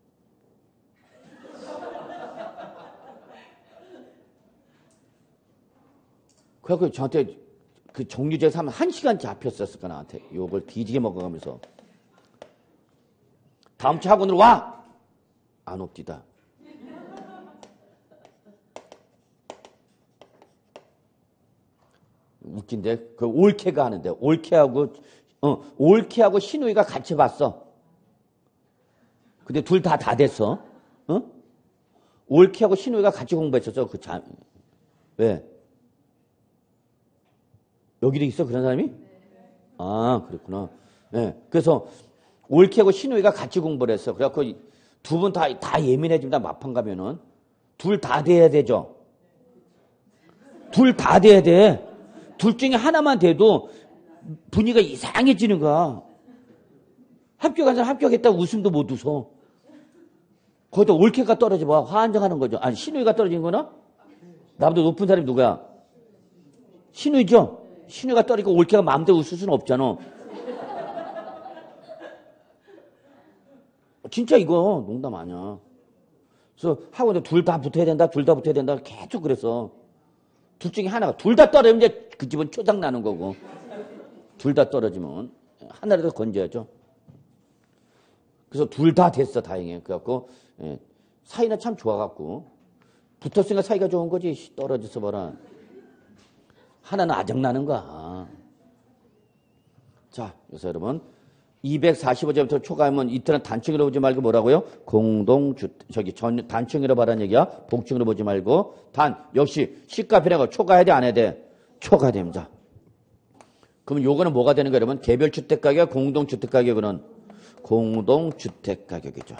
그래갖고 저한테 그 정류장에서 하면 한 시간 잡혔었을까, 나한테. 욕을 뒤지게 먹어가면서. 다음 주 학원으로 와! 안 옵디다. 웃긴데, 그 올케가 하는데, 올케하고, 어, 올케하고 신우이가 같이 봤어. 근데 둘 다 다 됐어. 어? 올케하고 신우이가 같이 공부했었어. 그 자, 왜? 여기도 있어, 그런 사람이? 아, 그랬구나. 예. 네. 그래서 올케하고 신우이가 같이 공부를 했어. 그래갖고 두 분 다, 다 예민해집니다. 마판 가면은. 둘 다 돼야 되죠. 둘 다 돼야 돼. 둘 중에 하나만 돼도 분위기가 이상해지는 거야. 합격한 사람 합격했다고 웃음도 못 웃어. 거기다 올케가 떨어져 봐. 환장하는 거죠. 아니, 신우이가 떨어진 거나? 나보다 높은 사람이 누구야? 신우이죠? 신우이가 떨어지고 올케가 마음대로 웃을 수는 없잖아. 진짜 이거 농담 아니야. 그래서 학원에 둘 다 붙어야 된다, 둘 다 붙어야 된다. 계속 그랬어. 둘 중에 하나가, 둘 다 떨어지면 이제 그 집은 초장 나는 거고. 둘 다 떨어지면 하나라도 건져야죠. 그래서 둘 다 됐어, 다행히. 그래갖고, 예, 사이는 참 좋아갖고. 붙었으니까 사이가 좋은 거지. 떨어져서 봐라. 하나는 아작나는 거야. 자, 그래서 여러분. 이백사십오 점부터 초과하면 이때는 단층으로 보지 말고 뭐라고요? 공동주택, 저기 전, 단층으로 봐라는 얘기야. 복층으로 보지 말고. 단, 역시 시가편하고 초과해야 돼, 안 해야 돼? 초과됩니다. 그럼 요거는 뭐가 되는 거예요, 여러분? 개별주택 가격, 공동주택 가격은 공동주택 가격이죠.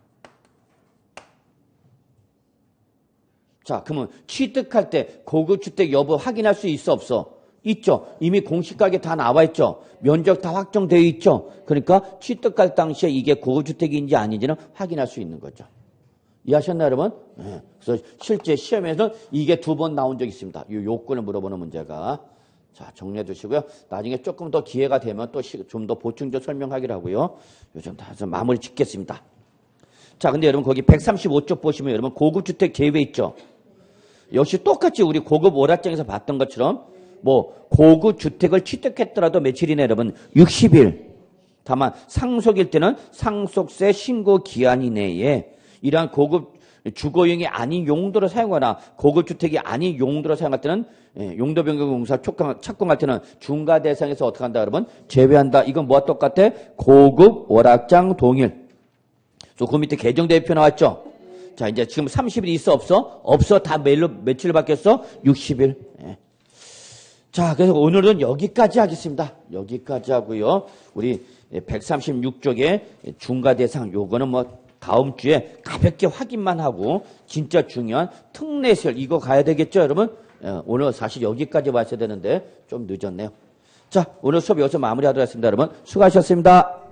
자, 그러면 취득할 때 고급주택 여부 확인할 수 있어, 없어? 있죠. 이미 공시가격에 다 나와 있죠. 면적 다 확정되어 있죠. 그러니까 취득할 당시에 이게 고급주택인지 아닌지는 확인할 수 있는 거죠. 이해하셨나요, 여러분? 네. 그래서 실제 시험에서 이게 두 번 나온 적이 있습니다. 이 요건을 물어보는 문제가. 자, 정리해 두시고요. 나중에 조금 더 기회가 되면 또 좀 더 보충적 설명하기로 하고요. 요즘 다 해서 마무리 짓겠습니다. 자, 근데 여러분 거기 백삼십오 쪽 보시면 여러분 고급주택 제외 있죠. 역시 똑같이 우리 고급 오락장에서 봤던 것처럼 뭐 고급 주택을 취득했더라도 며칠이네 여러분? 육십 일. 다만 상속일 때는 상속세 신고 기한 이내에 이러한 고급 주거용이 아닌 용도로 사용하거나 고급 주택이 아닌 용도로 사용할 때는 용도 변경 공사 착공할 때는 중과 대상에서 어떻게 한다 여러분? 제외한다. 이건 뭐와 똑같아? 고급 오락장 동일. 그 밑에 개정대표 나왔죠? 자, 이제 지금 삼십 일 있어 없어? 없어. 다 매일로 며칠 바뀌었어? 육십 일. 예. 자, 그래서 오늘은 여기까지 하겠습니다. 여기까지 하고요. 우리 백삼십육 쪽에 중과 대상 요거는 뭐 다음 주에 가볍게 확인만 하고 진짜 중요한 특례설 이거 가야 되겠죠, 여러분? 예, 오늘 사실 여기까지 왔어야 되는데 좀 늦었네요. 자, 오늘 수업 여기서 마무리하도록 하겠습니다, 여러분. 수고하셨습니다.